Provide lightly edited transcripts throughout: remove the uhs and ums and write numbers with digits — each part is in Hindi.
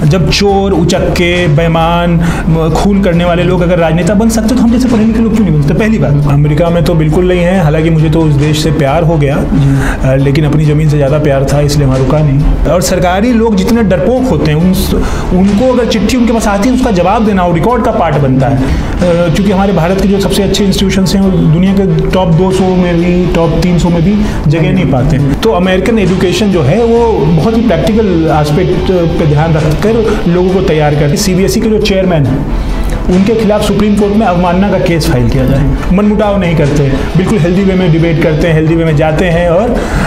जब चोर, उचक्के, बेईमान, खून करने वाले लोग अगर राजनेता बन सकते तो हम जैसे पढ़े लिखे लोग क्यों नहीं बनते? पहली बात, अमेरिका में तो बिल्कुल नहीं है। हालांकि मुझे तो उस देश से प्यार हो गया, लेकिन अपनी ज़मीन से ज़्यादा प्यार था, इसलिए वहाँ रुका नहीं। और सरकारी लोग जितने डरपोक होते हैं, उनको अगर चिट्ठी उनके पास आती है उसका जवाब देना वो रिकॉर्ड का पार्ट बनता है। क्योंकि हमारे भारत के जो सबसे अच्छे इंस्टीट्यूशंस हैं वो दुनिया के टॉप 200 में भी, टॉप 300 में भी जगह नहीं पाते। तो अमेरिकन एजुकेशन जो है वो बहुत ही प्रैक्टिकल एस्पेक्ट पे ध्यान रखकर लोगों को तैयार करते। सीबीएसई के जो चेयरमैन हैं उनके खिलाफ सुप्रीम कोर्ट में अवमानना का केस फाइल किया जाए। मनमुटाव नहीं करते, बिल्कुल हेल्दी वे में डिबेट करते हैं, हेल्दी वे में जाते हैं और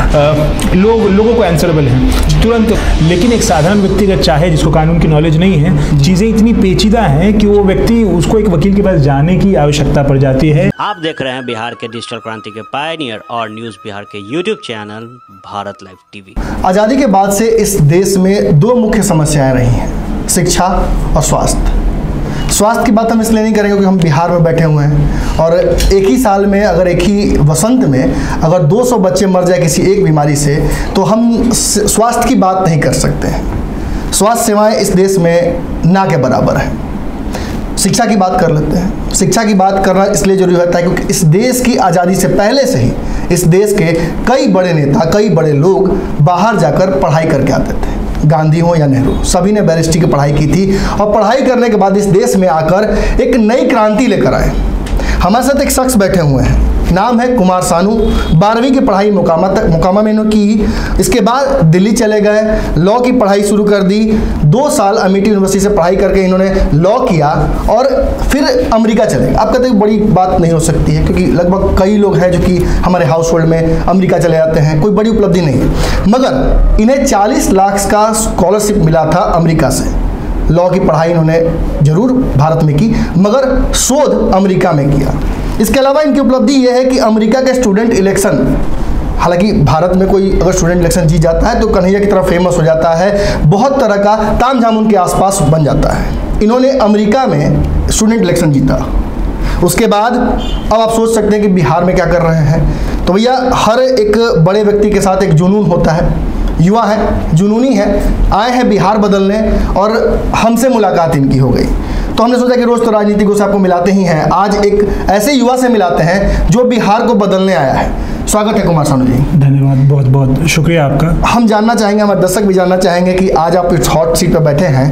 लोगों को आंसरेबल हैं तुरंत। लेकिन एक साधारण व्यक्ति अगर चाहे, जिसको कानून की नॉलेज नहीं है, चीज़ें इतनी पेचीदा हैं कि वो व्यक्ति, उसको एक वकील के पास जाने की आवश्यकता पड़ जाती है। आप देख रहे हैं बिहार के डिजिटल क्रांति के पायनियर और न्यूज़ बिहार के YouTube channel Bharat live TV. आज़ादी के बाद से इस देश में दो मुख्य समस्याएं रही हैं, शिक्षा और स्वास्थ्य। स्वास्थ्य की बात हम इसलिए नहीं करेंगे क्योंकि हम बिहार में बैठे हुए हैं और एक ही साल में, अगर एक ही वसंत में अगर 200 बच्चे मर जाए किसी एक बीमारी से, तो हम स्वास्थ्य की बात नहीं कर सकते हैं। स्वास्थ्य सेवाएं इस देश में ना के बराबर है। शिक्षा की बात कर लेते हैं। शिक्षा की बात करना इसलिए जरूरी होता है क्योंकि इस देश की आज़ादी से पहले से ही इस देश के कई बड़े नेता, कई बड़े लोग बाहर जाकर पढ़ाई करके आते थे। गांधी हो या नेहरू, सभी ने बैरिस्ट्री की पढ़ाई की थी और पढ़ाई करने के बाद इस देश में आकर एक नई क्रांति लेकर आए। हमारे साथ एक शख्स बैठे हुए हैं, नाम है कुमार सानू। 12वीं की पढ़ाई मोकामा में इन्होंने की। इसके बाद दिल्ली चले गए, लॉ की पढ़ाई शुरू कर दी। 2 साल अमेठी यूनिवर्सिटी से पढ़ाई करके इन्होंने लॉ किया और फिर अमेरिका चले गए। आप कहते हैं बड़ी बात नहीं हो सकती है क्योंकि लगभग कई लोग हैं जो कि हमारे हाउस होल्ड में अमेरिका चले जाते हैं, कोई बड़ी उपलब्धि नहीं है। मगर इन्हें 40 लाख का स्कॉलरशिप मिला था अमेरिका से। लॉ की पढ़ाई इन्होंने जरूर भारत में की मगर शोध अमेरिका में किया। इसके अलावा इनकी उपलब्धि यह है कि अमेरिका के स्टूडेंट इलेक्शन, हालांकि भारत में कोई अगर स्टूडेंट इलेक्शन जीत जाता है तो कन्हैया की तरह फेमस हो जाता है, बहुत तरह का तामझाम उनके आसपास बन जाता है। इन्होंने अमेरिका में स्टूडेंट इलेक्शन जीता। उसके बाद अब आप सोच सकते हैं कि बिहार में क्या कर रहे हैं। तो भैया, हर एक बड़े व्यक्ति के साथ एक जुनून होता है, युवा है, जुनूनी है, आए हैं बिहार बदलने और हमसे मुलाकात इनकी हो गई। तो हमने सोचा कि रोज़ तो राजनीतिकों से आपको मिलाते ही हैं, आज एक ऐसे युवा से मिलाते हैं जो बिहार को बदलने आया है। स्वागत है कुमार सानू जी। धन्यवाद, बहुत बहुत शुक्रिया आपका। हम जानना चाहेंगे, हमारे दर्शक भी जानना चाहेंगे कि आज आप इस हॉट सीट पर बैठे हैं,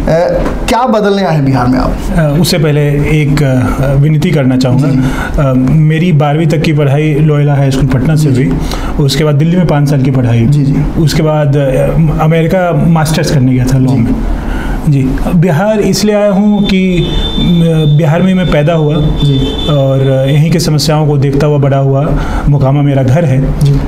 क्या बदलने आए हैं बिहार में आप? उससे पहले एक विनती करना चाहूँगा। मेरी 12वीं तक की पढ़ाई लोयला हाई स्कूल पटना से हुई। उसके बाद दिल्ली में 5 साल की पढ़ाई। उसके बाद अमेरिका मास्टर्स करने गया था लॉ में। जी, बिहार इसलिए आया हूँ कि बिहार में मैं पैदा हुआ और यहीं की समस्याओं को देखता हुआ बड़ा हुआ। मोकामा मेरा घर है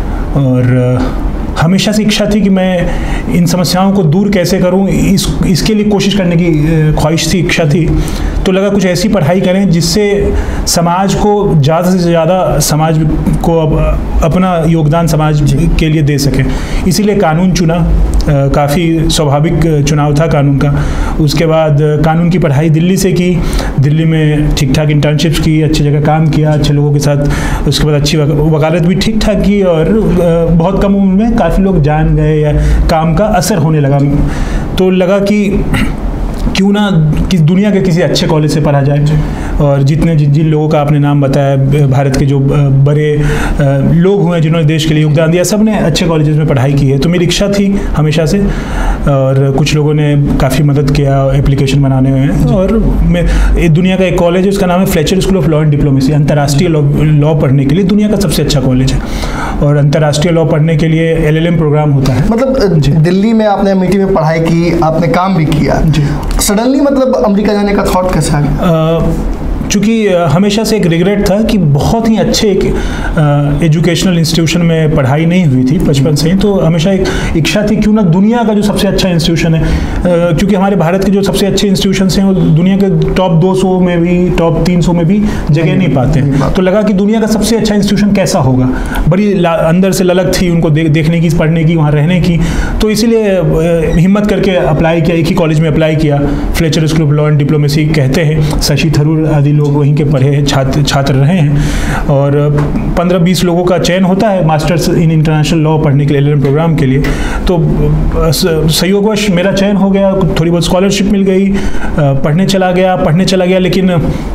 और हमेशा से इच्छा थी कि मैं इन समस्याओं को दूर कैसे करूं, इसके लिए कोशिश करने की ख्वाहिश थी, इच्छा थी। तो लगा कुछ ऐसी पढ़ाई करें जिससे समाज को ज़्यादा से ज़्यादा, समाज को अपना योगदान समाज के लिए दे सके। इसीलिए कानून चुना। काफ़ी स्वाभाविक चुनाव था कानून का। उसके बाद कानून की पढ़ाई दिल्ली से की। दिल्ली में ठीक ठाक इंटर्नशिप्स की, अच्छी जगह काम किया, अच्छे लोगों के साथ। उसके बाद अच्छी वकालत भी ठीक ठाक की और बहुत कम उम्र में काफ़ी लोग जान गए या काम का असर होने लगा। तो लगा कि क्यों ना कि दुनिया के किसी अच्छे कॉलेज से पढ़ा जाए। और जिन लोगों का आपने नाम बताया, भारत के जो बड़े लोग हुए जिन्होंने देश के लिए योगदान दिया, सब ने अच्छे कॉलेजेस में पढ़ाई की है। तो मेरी इच्छा थी हमेशा से और कुछ लोगों ने काफ़ी मदद किया एप्लीकेशन बनाने में। और दुनिया का एक कॉलेज है, उसका नाम है Fletcher School of Law and Diplomacy. अंतर्राष्ट्रीय लॉ पढ़ने के लिए दुनिया का सबसे अच्छा कॉलेज है और अंतर्राष्ट्रीय लॉ पढ़ने के लिए LLM प्रोग्राम होता है। मतलब दिल्ली में आपने अमेठी में पढ़ाई की, आपने काम भी किया, सडनली मतलब अमेरिका जाने का थॉट कैसे आ गया? चूँकि हमेशा से एक रिग्रेट था कि बहुत ही अच्छे एक एजुकेशनल इंस्टीट्यूशन में पढ़ाई नहीं हुई थी बचपन से ही। तो हमेशा एक इच्छा थी क्यों ना दुनिया का जो सबसे अच्छा इंस्टीट्यूशन है, क्योंकि हमारे भारत के जो सबसे अच्छे इंस्टीट्यूशंस हैं वो दुनिया के टॉप 200 में भी, टॉप 300 में भी जगह नहीं पाते हैं। तो लगा कि दुनिया का सबसे अच्छा इंस्टीट्यूशन कैसा होगा। बड़ी अंदर से ललक थी उनको देखने की, पढ़ने की, वहाँ रहने की। तो इसीलिए हिम्मत करके अप्लाई किया, एक ही कॉलेज में अप्लाई किया। Fletcher School of Law and Diplomacy कहते हैं, शशि थरूर आदि लोग वहीं के पढ़े हैं, छात्र रहे हैं, और 15-20 लोगों का चयन होता है मास्टर्स इन इंटरनेशनल लॉ पढ़ने के लिए, LLM प्रोग्राम के लिए। तो संयोगवश मेरा चयन हो गया, थोड़ी बहुत स्कॉलरशिप मिल गई, पढ़ने चला गया, लेकिन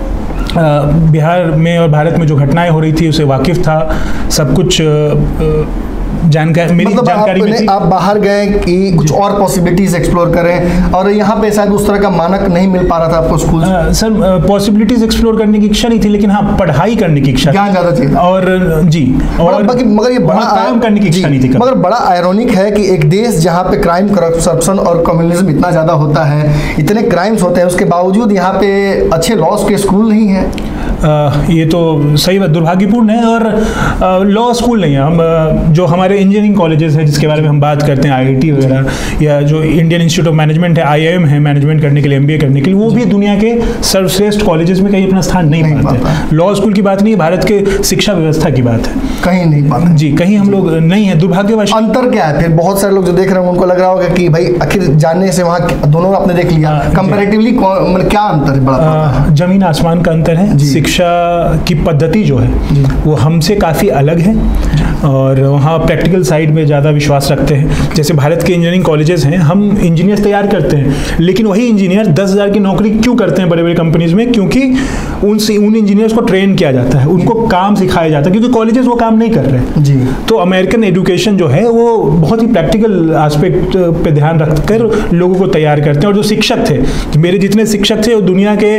बिहार में और भारत में जो घटनाएं हो रही थी उसे वाकिफ था, सब कुछ जानकारी, मेरी जानकारी में आप बाहर गए कि कुछ और पॉसिबिलिटीज एक्सप्लोर करें, और यहाँ पे शायद उस तरह का मानक नहीं मिल पा रहा था आपको स्कूल से? सर पॉसिबिलिटीज एक्सप्लोर करने की इच्छा नहीं थी, लेकिन हाँ पढ़ाई करने की इच्छा, ज्ञान ज़्यादा चाहिए, और जी, और मगर ये बड़ा काम करने की इच्छा नहीं थी। मगर बड़ा आयरोनिक है कि एक देश जहाँ पे क्राइम, करप्शन और कम्युनिज्म इतना ज़्यादा होता है, इतने क्राइम्स होते हैं, उसके बावजूद यहाँ पे अच्छे लॉज के स्कूल नहीं है। ये तो सही बात, दुर्भाग्यपूर्ण है। और लॉ स्कूल नहीं है, हम जो हमारे इंजीनियरिंग कॉलेजेस हैं जिसके बारे में हम बात करते हैं, IIT वगैरह, या जो इंडियन इंस्टीट्यूट ऑफ मैनेजमेंट है, IIM है, मैनेजमेंट करने के लिए, MBA करने के लिए, वो भी दुनिया के सर्वश्रेष्ठ कॉलेजेस में कहीं अपना स्थान नहीं पाते। लॉ स्कूल की बात नहीं है, भारत के शिक्षा व्यवस्था की बात है, कहीं नहीं पाते जी, कहीं हम लोग नहीं है, दुर्भाग्यवश। अंतर क्या है फिर? बहुत सारे लोग जो देख रहे हैं उनको लग रहा होगा कि भाई आखिर जानने से वहाँ दोनों आपने देख लिया, कंपैरेटिवली मतलब क्या अंतर है? बड़ा जमीन आसमान का अंतर है। शिक्षा की पद्धति जो है वो हमसे काफ़ी अलग है, और वहाँ प्रैक्टिकल साइड में ज़्यादा विश्वास रखते हैं। जैसे भारत के इंजीनियरिंग कॉलेजेस हैं, हम इंजीनियर तैयार करते हैं, लेकिन वही इंजीनियर 10,000 की नौकरी क्यों करते हैं बड़े बड़े कंपनीज में? क्योंकि उन इंजीनियर्स को ट्रेन किया जाता है, उनको काम सिखाया जाता है, क्योंकि कॉलेजेस वो काम नहीं कर रहे जी। तो अमेरिकन एजुकेशन जो है वो बहुत ही प्रैक्टिकल एस्पेक्ट पे ध्यान रखकर लोगों को तैयार करते हैं। और जो शिक्षक थे, मेरे जितने शिक्षक थे, वो दुनिया के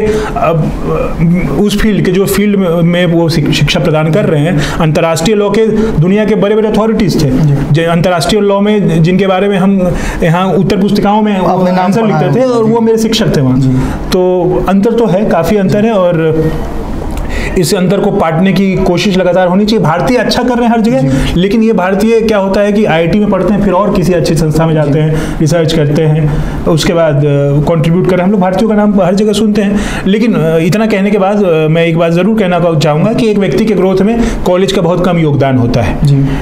उस फील्ड के, जो फील्ड में वो शिक्षा प्रदान कर रहे हैं, अंतर्राष्ट्रीय लॉ के दुनिया के बड़े बड़े अथॉरिटीज थे, जो अंतर्राष्ट्रीय लॉ में जिनके बारे में हम यहाँ उत्तर पुस्तिकाओं में आंसर लिखते थे, और वो मेरे शिक्षक थे वहाँ। तो अंतर तो है, काफ़ी अंतर है, और इस अंतर को पाटने की कोशिश लगातार होनी चाहिए। भारतीय अच्छा कर रहे हैं हर जगह, लेकिन ये भारतीय क्या होता है कि IIT में पढ़ते हैं, फिर और किसी अच्छी संस्था में जाते हैं, रिसर्च करते हैं, उसके बाद कंट्रीब्यूट कर रहे हैं। हम लोग भारतीयों का नाम हर जगह सुनते हैं, लेकिन इतना कहने के बाद मैं एक बात ज़रूर कहना चाहूँगा कि एक व्यक्ति के ग्रोथ में कॉलेज का बहुत कम योगदान होता है।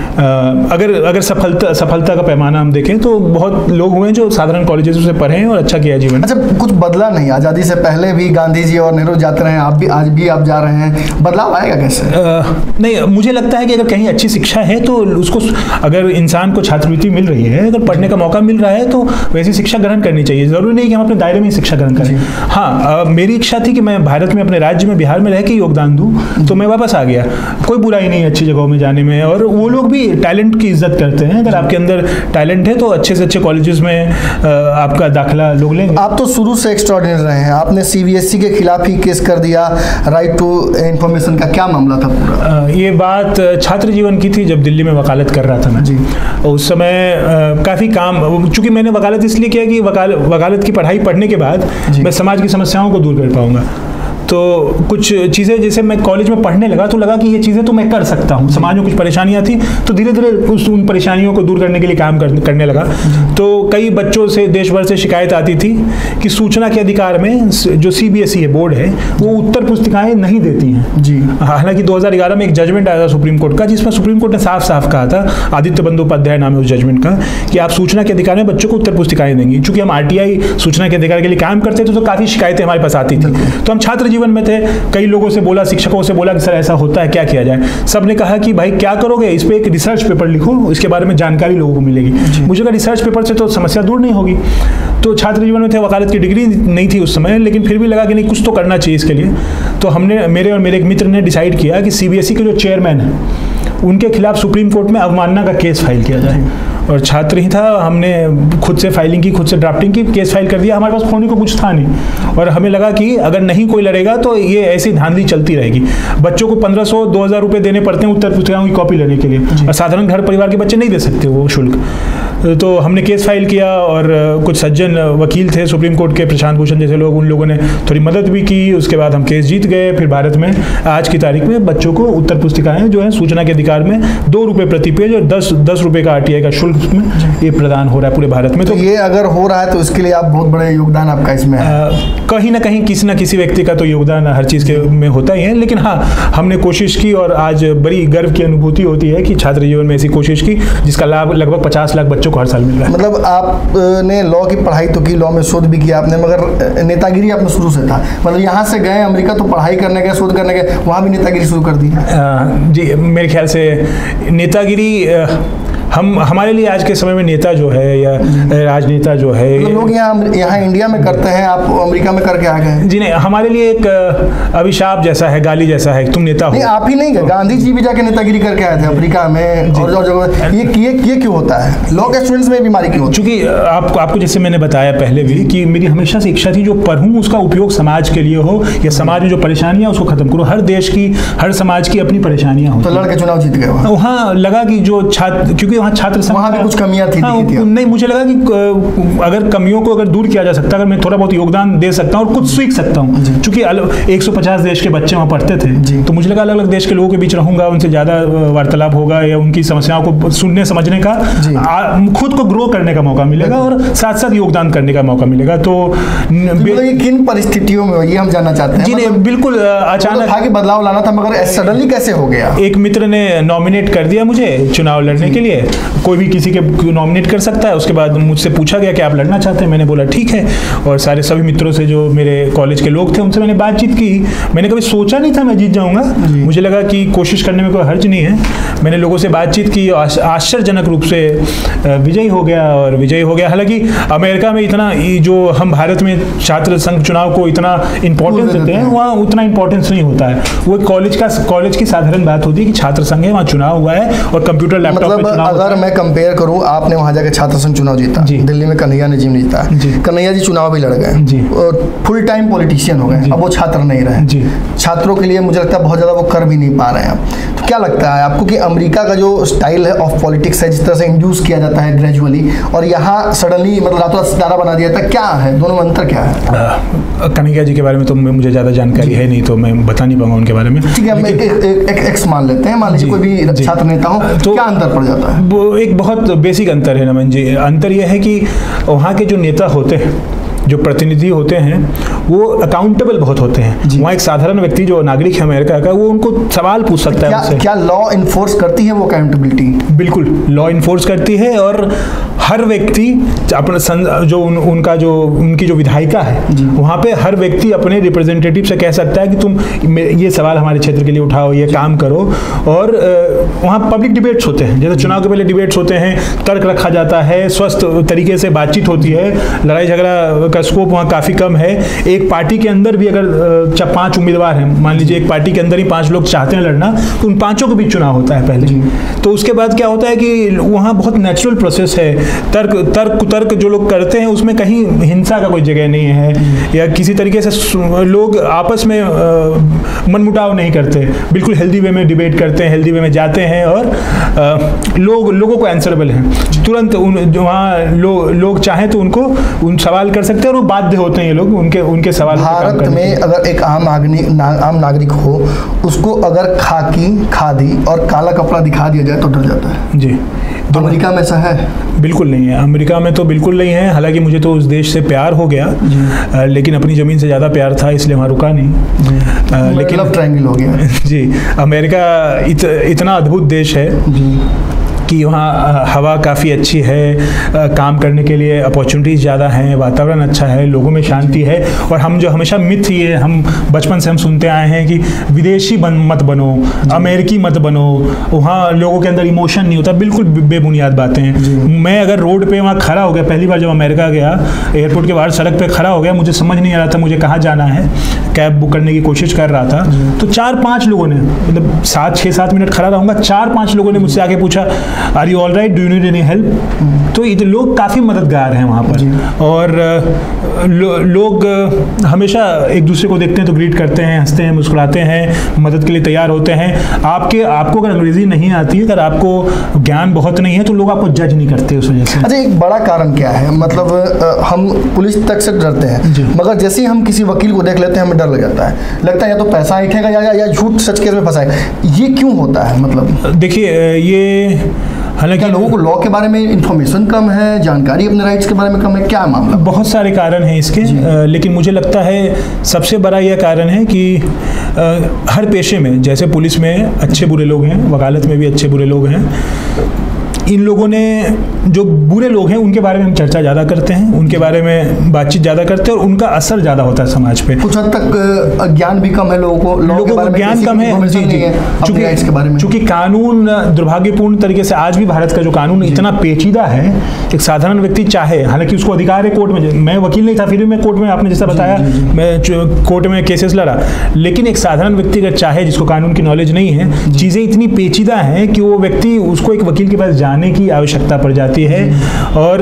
अगर सफलता का पैमाना हम देखें तो बहुत लोग हुए हैं जो साधारण कॉलेजेस से पढ़े हैं और अच्छा किया जीवन। अच्छा, कुछ बदला नहीं? आज़ादी से पहले भी गांधी जी और नेहरू जाते रहे, आप भी आज भी आप जा रहे हैं, बदलाव आएगा कैसे? नहीं, मुझे लगता है कि अगर कहीं अच्छी शिक्षा है तो उसको, अगर इंसान को छात्रवृत्ति मिल रही है, अगर पढ़ने का मौका मिल रहा है तो वैसी शिक्षा ग्रहण करनी चाहिए। ज़रूरी नहीं कि हम अपने दायरे में शिक्षा ग्रहण करें। हाँ, मेरी इच्छा थी कि मैं भारत में, अपने राज्य में, बिहार में रह के योगदान दूँ, तो मैं वापस आ गया। कोई बुराई नहीं है अच्छी जगहों में जाने में, और वो लोग भी टैलेंट की इज्जत करते हैं। अगर आपके अंदर टैलेंट है तो अच्छे से अच्छे कॉलेजेस में आपका दाखिला लोग लेंगे। आप तो शुरू से एक्स्ट्राऑर्डिनरी रहे हैं, आपने CBSE के खिलाफ ही केस कर दिया, राइट टू इन्फॉर्मेशन का क्या मामला था पूरा? ये बात छात्र जीवन की थी, जब दिल्ली में वकालत कर रहा था मैं जी। उस समय काफ़ी काम, चूँकि मैंने वकालत इसलिए किया कि वकालत की पढ़ाई पढ़ने के बाद मैं समाज की समस्याओं को दूर कर पाऊँगा। तो कुछ चीज़ें जैसे मैं कॉलेज में पढ़ने लगा तो लगा कि ये चीज़ें तो मैं कर सकता हूँ। समाज में कुछ परेशानियाँ थी तो धीरे धीरे उन परेशानियों को दूर करने के लिए काम करने लगा। तो कई बच्चों से देश भर से शिकायत आती थी कि सूचना के अधिकार में जो CBSE है, बोर्ड है, वो उत्तर पुस्तिकाएँ नहीं देती हैं जी। हालांकि 2011 में एक जजमेंट आया था सुप्रीम कोर्ट का, जिसमें सुप्रीम कोर्ट ने साफ साफ कहा था, आदित्य बंदोपाध्याय नाम है उस जजमेंट का, कि आप सूचना के अधिकार में बच्चों को उत्तर पुस्तिकाएँ देंगी। चूँकि हम RTI सूचना के अधिकार के लिए काम करते थे तो काफ़ी शिकायतें हमारे पास आती थी। तो हम छात्र जीवन में थे, कई लोगों से बोला, शिक्षकों से बोला कि सर ऐसा होता है, क्या किया जाए? सब ने कहा कि भाई क्या करोगे, इस पे एक रिसर्च पेपर लिखो, इसके बारे में जानकारी लोगों को मिलेगी। मुझे कहा रिसर्च पेपर से तो समस्या दूर नहीं होगी। तो छात्र जीवन में थे, वकालत की डिग्री नहीं थी उस समय, लेकिन फिर भी लगा कि नहीं, कुछ तो करना चाहिए इसके लिए। तो हमने, मेरे और मेरे एक मित्र ने डिसाइड किया कि CBSE के जो चेयरमैन हैं उनके खिलाफ सुप्रीम कोर्ट में अवमानना का केस फाइल किया जाए। और छात्र ही था, हमने खुद से फाइलिंग की, खुद से ड्राफ्टिंग की, केस फाइल कर दिया। हमारे पास खोने को कुछ था नहीं, और हमें लगा कि अगर नहीं कोई लड़ेगा तो ये ऐसी धांधली चलती रहेगी। बच्चों को 1500-2000 रुपये देने पड़ते हैं उत्तर पुस्तिकाओं की कॉपी लेने के लिए, और साधारण घर परिवार के बच्चे नहीं दे सकते वो शुल्क। तो हमने केस फाइल किया, और कुछ सज्जन वकील थे सुप्रीम कोर्ट के, प्रशांत भूषण जैसे लोग, उन लोगों ने थोड़ी मदद भी की। उसके बाद हम केस जीत गए। फिर भारत में आज की तारीख में बच्चों को उत्तर पुस्तिकाएँ जो है सूचना के अधिकार में 2 रुपये प्रति पेज और 10 रुपये का RTI का शुल्क में ये प्रदान हो रहा है पूरे भारत में। तो ये अगर हो रहा है तो इसके लिए आप बहुत बड़े योगदान आपका इसमें है। कहीं ना कहीं किसी ना किसी व्यक्ति का तो योगदान हर चीज़ के में होता ही है, लेकिन हाँ, हमने कोशिश की, और आज बड़ी गर्व की अनुभूति होती है कि छात्र जीवन में ऐसी कोशिश की जिसका लाभ लगभग 50 लाख बच्चों को को हर साल मिल रहा है। मतलब आपने लॉ की पढ़ाई तो की, लॉ में शोध भी किया आपने, मगर नेतागिरी आपने शुरू से था। मतलब यहाँ से गए अमेरिका तो पढ़ाई करने गए, शोध करने गए, वहाँ भी नेतागिरी शुरू कर दी? जी, मेरे ख्याल से नेतागिरी हमारे लिए आज के समय में नेता जो है या राजनेता जो है, मतलब लोग यहाँ इंडिया में करते हैं, आप अमेरिका में करके आ गए। जी नहीं, हमारे लिए एक अभिशाप जैसा है, गाली जैसा है, तुम नेता हो। नहीं, आप ही नहीं गए, गांधी जी भी जाके नेतागिरी करके आए थे अफ्रीका में और जगह। ये क्यों होता है? लॉ के स्टूडेंट्स में बीमारी क्यों होती है? चूंकि आपको जैसे मैंने बताया पहले भी कि मेरी हमेशा से इच्छा थी जो पढ़ूं उसका उपयोग समाज के लिए हो, या समाज में जो परेशानियां उसको खत्म करो। हर देश की, हर समाज की अपनी परेशानियां होती। तो लड़के चुनाव जीत गए वहाँ लगा कि जो छात्र, क्योंकि वहाँ छात्र वहाँ भी कुछ कमियां थी। हाँ, नहीं, मुझे लगा कि अगर कमियों को अगर दूर किया जा सकता है, अगर मैं थोड़ा बहुत योगदान दे सकता हूँ और कुछ सीख सकता हूँ, क्योंकि 150 देश के बच्चे वहाँ पढ़ते थे, तो मुझे लगा अलग अलग देश के लोगों के बीच रहूंगा, उनसे ज़्यादा वार्तालाप होगा या उनकी समस्याओं को सुनने समझने का, खुद को ग्रो करने का मौका मिलेगा और साथ साथ योगदान करने का मौका मिलेगा। तो ये किन परिस्थितियों में, ये हम जानना चाहते हैं। जी नहीं, बिल्कुल अचानक था कि बदलाव लाना था, मगर सडनली कैसे हो गया? एक मित्र ने नॉमिनेट कर दिया मुझे चुनाव लड़ने के लिए। कोई भी किसी के नॉमिनेट कर सकता है। उसके बाद मुझसे पूछा गया कि आप लड़ना चाहते हैं? मैंने बोला ठीक है। और सभी मित्रों से जो मेरे कॉलेज के लोग थे उनसे मैंने बातचीत की। मैंने कभी सोचा नहीं था मैं जीत जाऊंगा, मुझे लगा कि कोशिश करने में कोई हर्ज नहीं है। मैंने लोगों से बातचीत की, आश्चर्यजनक रूप से विजयी हो गया और विजयी हो गया। हालांकि अमेरिका में इतना, जो हम भारत में छात्र संघ चुनाव को इतना इंपॉर्टेंस देते हैं, वहाँ उतना इंपॉर्टेंस नहीं होता है। वो कॉलेज की साधारण बात होती है कि छात्र संघ है, वहाँ चुनाव हुआ है और कंप्यूटर लैपटॉप पे चुनाव। अगर मैं कंपेयर करूँ, आपने वहाँ जाकर छात्र संघ चुनाव जीता, दिल्ली में कन्हैया ने जिम जीता, कन्हैया जी चुनाव भी लड़ गए और फुल टाइम पॉलिटिशियन हो गए। अब वो छात्र नहीं रहे। छात्रों के लिए मुझे लगता है बहुत ज़्यादा वो कर भी नहीं पा रहे हैं। तो क्या लगता है आपको कि अमेरिका का जो स्टाइल है ऑफ पॉलिटिक्स है, जिस तरह से इंड्यूस किया जाता है ग्रेजुअली, और यहाँ सडनली मतलब रातों रात सितारा बना दिया था, क्या है दोनों में अंतर क्या है? कन्हैया जी के बारे में तो मुझे ज़्यादा जानकारी है नहीं, तो मैं बता नहीं पाऊंगा उनके बारे में। ठीक है, हम एक एक्स मान लेते हैं, मान लीजिए कोई भी छात्र नेता हो, तो क्या अंतर पड़ जाता है? वो एक बहुत बेसिक अंतर है नमन जी। अंतर यह है कि वहाँ के जो नेता होते हैं, जो प्रतिनिधि होते हैं, वो अकाउंटेबल बहुत होते हैं। वहाँ एक साधारण व्यक्ति जो नागरिक है अमेरिका का, वो उनको सवाल पूछ सकता है उससे। क्या लॉ इन्फोर्स करती है वो अकाउंटेबिलिटी? बिल्कुल लॉ इन्फोर्स करती है। और हर व्यक्ति अपना जो उनका जो उनकी जो विधायिका है, वहाँ पे हर व्यक्ति अपने रिप्रेजेंटेटिव से कह सकता है कि तुम ये सवाल हमारे क्षेत्र के लिए उठाओ, ये काम करो। और वहाँ पब्लिक डिबेट्स होते हैं, जैसे चुनाव के पहले डिबेट्स होते हैं, तर्क रखा जाता है, स्वस्थ तरीके से बातचीत होती है, लड़ाई झगड़ा का स्कोप वहाँ काफ़ी कम है। एक पार्टी के अंदर भी अगर 5 उम्मीदवार हैं, मान लीजिए एक पार्टी के अंदर ही 5 लोग चाहते हैं लड़ना, तो उन 5 के बीच चुनाव होता है पहले। तो उसके बाद क्या होता है कि वहाँ बहुत नेचुरल प्रोसेस है। तर्क जो लोग करते हैं उसमें कहीं हिंसा का कोई जगह नहीं है, या किसी तरीके से लोग आपस में मनमुटाव नहीं करते। बिल्कुल हेल्दी वे में डिबेट करते हैं, हेल्दी वे में जाते हैं और लोगों को आंसरेबल हैं तुरंत। वहाँ लोग चाहें तो उनको उन सवाल कर सकते हैं और वो बाध्य होते हैं ये लोग उनके सवाल। भारत में अगर एक आम नागरिक हो, उसको अगर खादी और काला कपड़ा दिखा दिया जाए तो डर जाता है। जी, तो अमेरिका में ऐसा है? बिल्कुल नहीं है, अमेरिका में तो बिल्कुल नहीं है। हालांकि मुझे तो उस देश से प्यार हो गया, लेकिन अपनी ज़मीन से ज़्यादा प्यार था, इसलिए वहाँ रुका नहीं। लेकिन लव ट्रायंगल हो गया। जी, अमेरिका इतना अद्भुत देश है कि वहाँ हवा काफ़ी अच्छी है, काम करने के लिए अपॉर्चुनिटीज़ ज़्यादा हैं, वातावरण अच्छा है, लोगों में शांति है। और हम जो हमेशा मिथ ये हम बचपन से हम सुनते आए हैं कि विदेशी मत बनो, अमेरिकी मत बनो, वहाँ लोगों के अंदर इमोशन नहीं होता, बिल्कुल बेबुनियाद बातें हैं। मैं अगर रोड पे वहाँ खड़ा हो गया, पहली बार जब अमेरिका गया, एयरपोर्ट के बाहर सड़क पे खड़ा हो गया, मुझे समझ नहीं आ रहा था मुझे कहाँ जाना है, कैब बुक करने की कोशिश कर रहा था, तो 4-5 लोगों ने, मतलब 6-7 मिनट खड़ा रहूँगा, 4-5 लोगों ने मुझसे आके पूछा are you all right, do you need any help. तो ये लोग काफ़ी मददगार हैं वहाँ पर। और लोग हमेशा एक दूसरे को देखते हैं तो ग्रीट करते हैं, हंसते हैं, मुस्कुराते हैं, मदद के लिए तैयार होते हैं। आपको अगर अंग्रेज़ी नहीं आती है, अगर आपको ज्ञान बहुत नहीं है, तो लोग आपको जज नहीं करते उस वजह से। अच्छा, एक बड़ा कारण क्या है? मतलब हम पुलिस तक से डरते हैं, मगर जैसे ही हम किसी वकील को देख लेते हैं हमें डर लग जाता है, लगता है या तो पैसा ऐंठेगा या झूठ सच केस में फंसाएगा। ये क्यों होता है? मतलब देखिए, ये हालांकि लोगों को लॉ के बारे में इंफॉर्मेशन कम है, जानकारी अपने राइट्स के बारे में कम है, क्या मामला? बहुत सारे कारण हैं इसके, लेकिन मुझे लगता है सबसे बड़ा यह कारण है कि हर पेशे में, जैसे पुलिस में अच्छे बुरे लोग हैं, वकालत में भी अच्छे बुरे लोग हैं, इन लोगों ने, जो बुरे लोग हैं उनके बारे में हम चर्चा ज़्यादा करते हैं, उनके बारे में बातचीत ज़्यादा करते हैं और उनका असर ज़्यादा होता है समाज पे। कुछ हद तक ज्ञान भी कम है लोगों को ज्ञान कम है। जी, चूँकि कानून दुर्भाग्यपूर्ण तरीके से आज भी भारत का जो कानून इतना पेचीदा है, एक साधारण व्यक्ति चाहे, हालांकि उसको अधिकार है कोर्ट में, मैं वकील नहीं था फिर भी मैं कोर्ट में, आपने जैसा बताया, मैं कोर्ट में केसेस लड़ा, लेकिन एक साधारण व्यक्ति अगर चाहे, जिसको कानून की नॉलेज नहीं है, चीज़ें इतनी पेचीदा हैं कि वो व्यक्ति, उसको एक वकील के पास जाने की आवश्यकता पड़ जाती है। और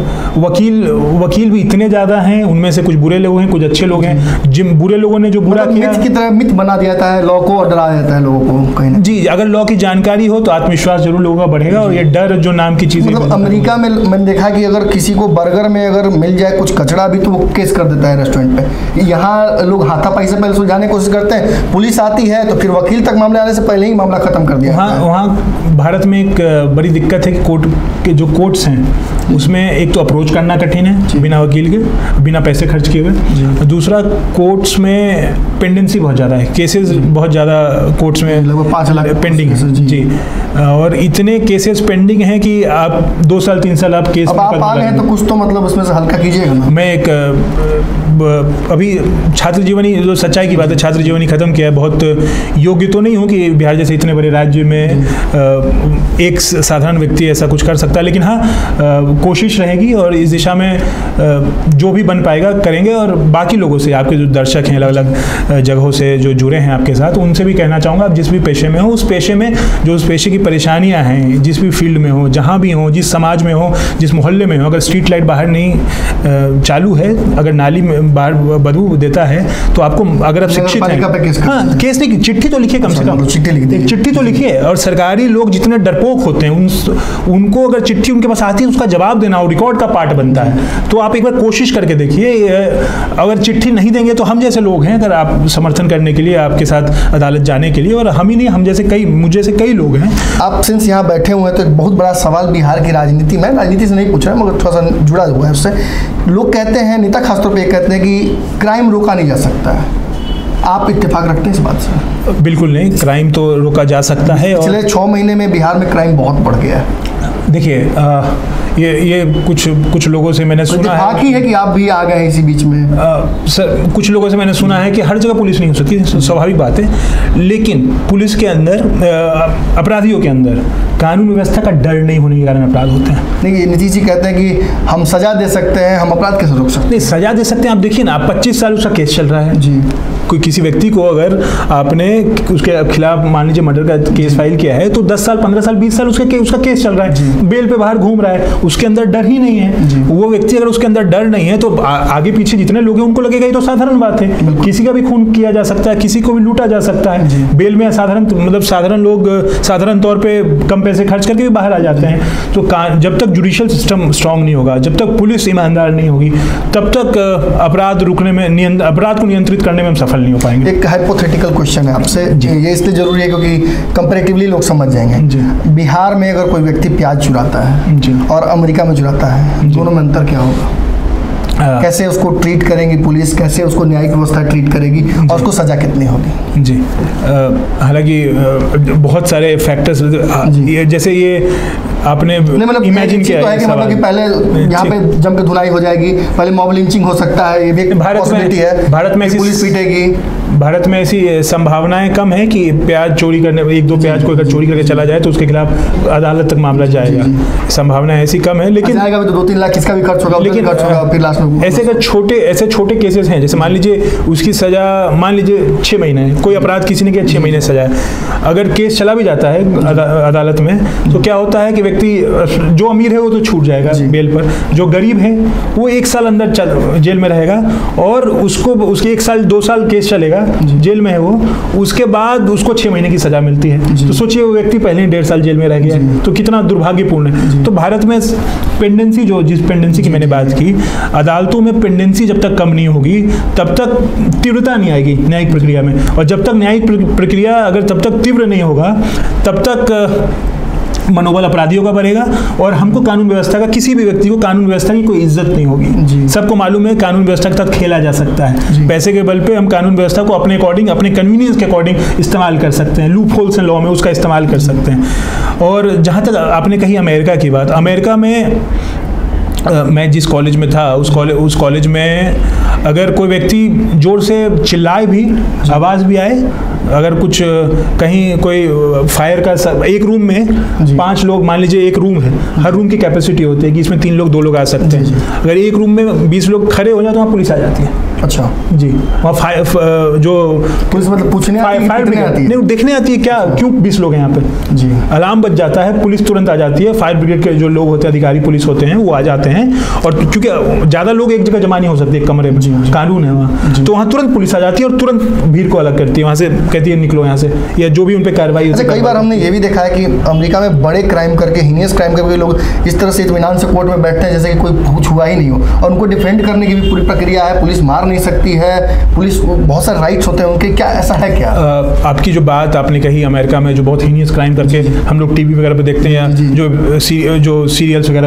वकील भी इतने ज़्यादा हैं, उनमें से कुछ बुरे लोग हैं, कुछ अच्छे लोग हैं। जिन बुरे लोगों ने जो बुरा किया, मिथ की तरह मिथ बना दिया जाता है, लॉ को डरा देता है लोगों को कहीं। जी, अगर लॉ की जानकारी हो तो आत्मविश्वास जरूर लोगों का बढ़ेगा, और ये डर जो नाम की चीज़, मतलब अमेरिका में मैंने देखा कि अगर किसी को बर्गर में अगर मिल जाए कुछ कचरा भी तो वो केस कर देता है रेस्टोरेंट पे। यहाँ लोग हाथापाई से पहले सुलझाने की कोशिश करते हैं, पुलिस आती है तो फिर वकील तक मामले आने से पहले ही मामला खत्म कर दिया। वहाँ भारत में एक बड़ी दिक्कत है कि कोर्ट के जो कोर्ट्स हैं उसमें एक तो अप्रोच करना कठिन है बिना वकील के, बिना पैसे खर्च किए हुए। दूसरा, कोर्ट्स में पेंडेंसी बहुत ज़्यादा है, केसेस बहुत ज़्यादा कोर्ट्स में लगभग 5 लाख पेंडिंग है। जी, और इतने केसेस पेंडिंग हैं कि आप 2 साल 3 साल आप केस, अब आप आ गए हैं तो कुछ तो मतलब उसमें से हल्का कीजिएगा ना। मैं एक अभी छात्र जीवनी, जो सच्चाई की बात है, छात्र जीवनी खत्म किया है। बहुत योग्य तो नहीं हूँ कि बिहार जैसे इतने बड़े राज्य में एक साधारण व्यक्ति ऐसा कुछ कर सकता है, लेकिन हाँ, कोशिश रहेगी और इस दिशा में जो भी बन पाएगा करेंगे। और बाकी लोगों से, आपके जो दर्शक हैं अलग अलग जगहों से जो जुड़े हैं आपके साथ, उनसे भी कहना चाहूँगा, आप जिस भी पेशे में हो, उस पेशे में जो उस पेशे की परेशानियाँ हैं, जिस भी फील्ड में हो, जहाँ भी हो, जिस समाज में हो, जिस मोहल्ले में हो, अगर स्ट्रीट लाइट बाहर नहीं चालू है, अगर नाली में बाहर बदबू देता है, तो आपको, अगर आप शिक्षित हैं, हाँ, केस नहीं, चिट्ठी तो लिखिए, कम से कम चिट्ठी तो लिखिए। और सरकारी लोग जितने डरपोक होते हैं, उनको अगर चिट्ठी उनके पास आती है उसका जवाब देना और रिकॉर्ड का पार्ट बनता है। तो आप एक बार कोशिश करके देखिए, अगर चिट्ठी नहीं देंगे तो हम जैसे लोग हैं, अगर आप समर्थन करने के लिए, आपके साथ अदालत जाने के लिए, और हम ही नहीं, हम जैसे मुझे से कई लोग हैं। आप सिंस यहाँ बैठे हुए हैं तो एक बहुत बड़ा सवाल बिहार की राजनीति में, राजनीति से नहीं पूछ रहा मगर थोड़ा सा जुड़ा हुआ है उससे। लोग कहते हैं, नेता खासतौर पर कहते हैं कि क्राइम रोका नहीं जा सकता है। आप इत्तेफाक रखते हैं इस बात से? बिल्कुल नहीं, क्राइम तो रोका जा सकता है। पिछले 6 महीने में बिहार में क्राइम बहुत बढ़ गया है। देखिए, ये कुछ लोगों से मैंने सुना है कि आप भी आ गए इसी बीच में। सर, कुछ लोगों से मैंने सुना है कि हर जगह पुलिस नहीं हो सकती, स्वाभाविक बात है, लेकिन पुलिस के अंदर, अपराधियों के अंदर कानून व्यवस्था का डर नहीं होने के कारण अपराध होते हैं। नहीं, नीतीश जी कहते हैं कि हम सजा दे सकते हैं, हम अपराध कैसे रोक सकते हैं? नहीं, सजा दे सकते हैं। आप देखिए ना, 25 साल उसका केस चल रहा है जी। कोई किसी व्यक्ति को अगर आपने उसके खिलाफ मान लीजिए मर्डर का केस फाइल किया है, तो 10 साल 15 साल 20 साल उसका केस चल रहा है, बेल पे बाहर घूम रहा है, उसके अंदर डर ही नहीं है। वो व्यक्ति अगर उसके अंदर डर नहीं है तो आगे पीछे जितने लोग हैं उनको लगेगा ये तो साधारण बात है, किसी का भी खून किया जा सकता है, किसी को भी लूटा जा सकता है। बेल में साधारण लोग साधारण तौर पे कम पैसे खर्च करके भी बाहर आ जाते हैं। तो जब तक जुडिशियल सिस्टम स्ट्रांग नहीं होगा, जब तक पुलिस ईमानदार नहीं होगी, तब तक अपराध रुकने में, अपराध को नियंत्रित करने में हम सफल नहीं हो पाएंगे। एक हाइपोथेटिकल क्वेश्चन है आपसे, ये इसलिए जरूरी है क्योंकि कंपैरेटिवली लोग समझ जाएंगे। बिहार में अगर कोई व्यक्ति प्याज चुराता है और अमेरिका में चुराता है, दोनों में अंतर क्या होगा? कैसे उसको ट्रीट करेंगी पुलिस, कैसे उसको न्यायिक व्यवस्था ट्रीट करेगी और उसको सजा कितनी होगी? जी, हालांकि बहुत सारे फैक्टर्स, जैसे ये आपने इमेजिन किया है कि मतलब कि पहले यहाँ पे जम के धुलाई हो जाएगी, पहले मॉब लिंचिंग हो सकता है, ये भी पॉसिबिलिटी है। भारत में पुलिस पीटेगी, भारत में ऐसी संभावनाएं कम है कि प्याज चोरी करने, 1-2 प्याज को अगर चोरी करके चला जाए तो उसके खिलाफ अदालत तक मामला जाएगा, संभावना ऐसी कम है। लेकिन जाएगा भी तो 2-3 लाख किसका भी खर्च होगा, लेकिन फिर लास्ट में ऐसे छोटे केसेस हैं, जैसे मान लीजिए उसकी सजा मान लीजिए 6 महीने है, कोई अपराध किसी ने किया 6 महीने सजा है, अगर केस चला भी जाता है अदालत में तो क्या होता है कि व्यक्ति जो अमीर है वो तो छूट जाएगा बेल पर, जो गरीब है वो 1 साल अंदर जेल में रहेगा और उसके 1 साल 2 साल केस चलेगा, जेल में है वो, उसके बाद उसको 6 महीने की सजा मिलती है। तो सोचिए वो व्यक्ति पहले ही 1.5 साल जेल में रह गया, तो कितना दुर्भाग्यपूर्ण है। तो भारत में पेंडेंसी, जिस पेंडेंसी की मैंने बात की, अदालतों में पेंडेंसी जब तक कम नहीं होगी तब तक तीव्रता नहीं आएगी न्यायिक प्रक्रिया में, और जब तक न्यायिक प्रक्रिया अगर तब तक तीव्र नहीं होगा तब तक मनोबल अपराधियों का बढ़ेगा और हमको कानून व्यवस्था का, किसी भी व्यक्ति को कानून व्यवस्था की कोई इज्जत नहीं होगी। सबको मालूम है कानून व्यवस्था के साथ खेला जा सकता है। पैसे के बल पे हम कानून व्यवस्था को अपने अकॉर्डिंग, अपने कन्वीनियंस के अकॉर्डिंग इस्तेमाल कर सकते हैं। लूप होल्स हैं लॉ में, उसका इस्तेमाल कर सकते हैं। और जहाँ तक आपने कही अमेरिका की बात, अमेरिका में मैं जिस कॉलेज में था उस कॉलेज में अगर कोई व्यक्ति जोर से चिल्लाए भी, आवाज़ भी आए, अगर कुछ कहीं कोई फायर का, एक रूम में 5 लोग, मान लीजिए एक रूम है, हर रूम की कैपेसिटी होती है कि इसमें 3 लोग 2 लोग आ सकते हैं। अगर एक रूम में 20 लोग खड़े हो जाए तो वहाँ पुलिस आ जाती है। अच्छा जी, वहाँ जो पुलिस मतलब पूछने फायर ब्रिगेड नहीं, देखने आती है क्या, क्यों 20 लोग हैं यहाँ पे जी। अलार्म बज जाता है, पुलिस तुरंत आ जाती है। फायर ब्रिगेड के जो लोग होते हैं, अधिकारी पुलिस होते हैं, वो आ जाते हैं। और क्योंकि ज़्यादा लोग एक जगह जमा नहीं हो सकते एक कमरे में, कानून है वहाँ, तो वहाँ तुरंत पुलिस आ जाती है और तुरंत भीड़ को अलग करती है, वहाँ से कहती है निकलो यहाँ से, या जो भी उन पर कार्रवाई होती है। कई बार हमने ये भी देखा है कि अमेरिका में बड़े क्राइम करके, हीनियस क्राइम करके लोग इस तरह से इत्मीनान से कोर्ट में बैठते हैं जैसे कि कोई कुछ हुआ ही नहीं हो, और उनको डिफेंड करने की भी पूरी प्रक्रिया है। पुलिस मार नहीं सकती है, पुलिस बहुत सारे राइट्स होते हैं उनके, क्या ऐसा है क्या? आपकी जो बात आपने कही अमेरिका में जो बहुत हीनियस क्राइम करके हम लोग टीवी वगैरह पे देखते हैं, या जो सीरियल्स वगैरह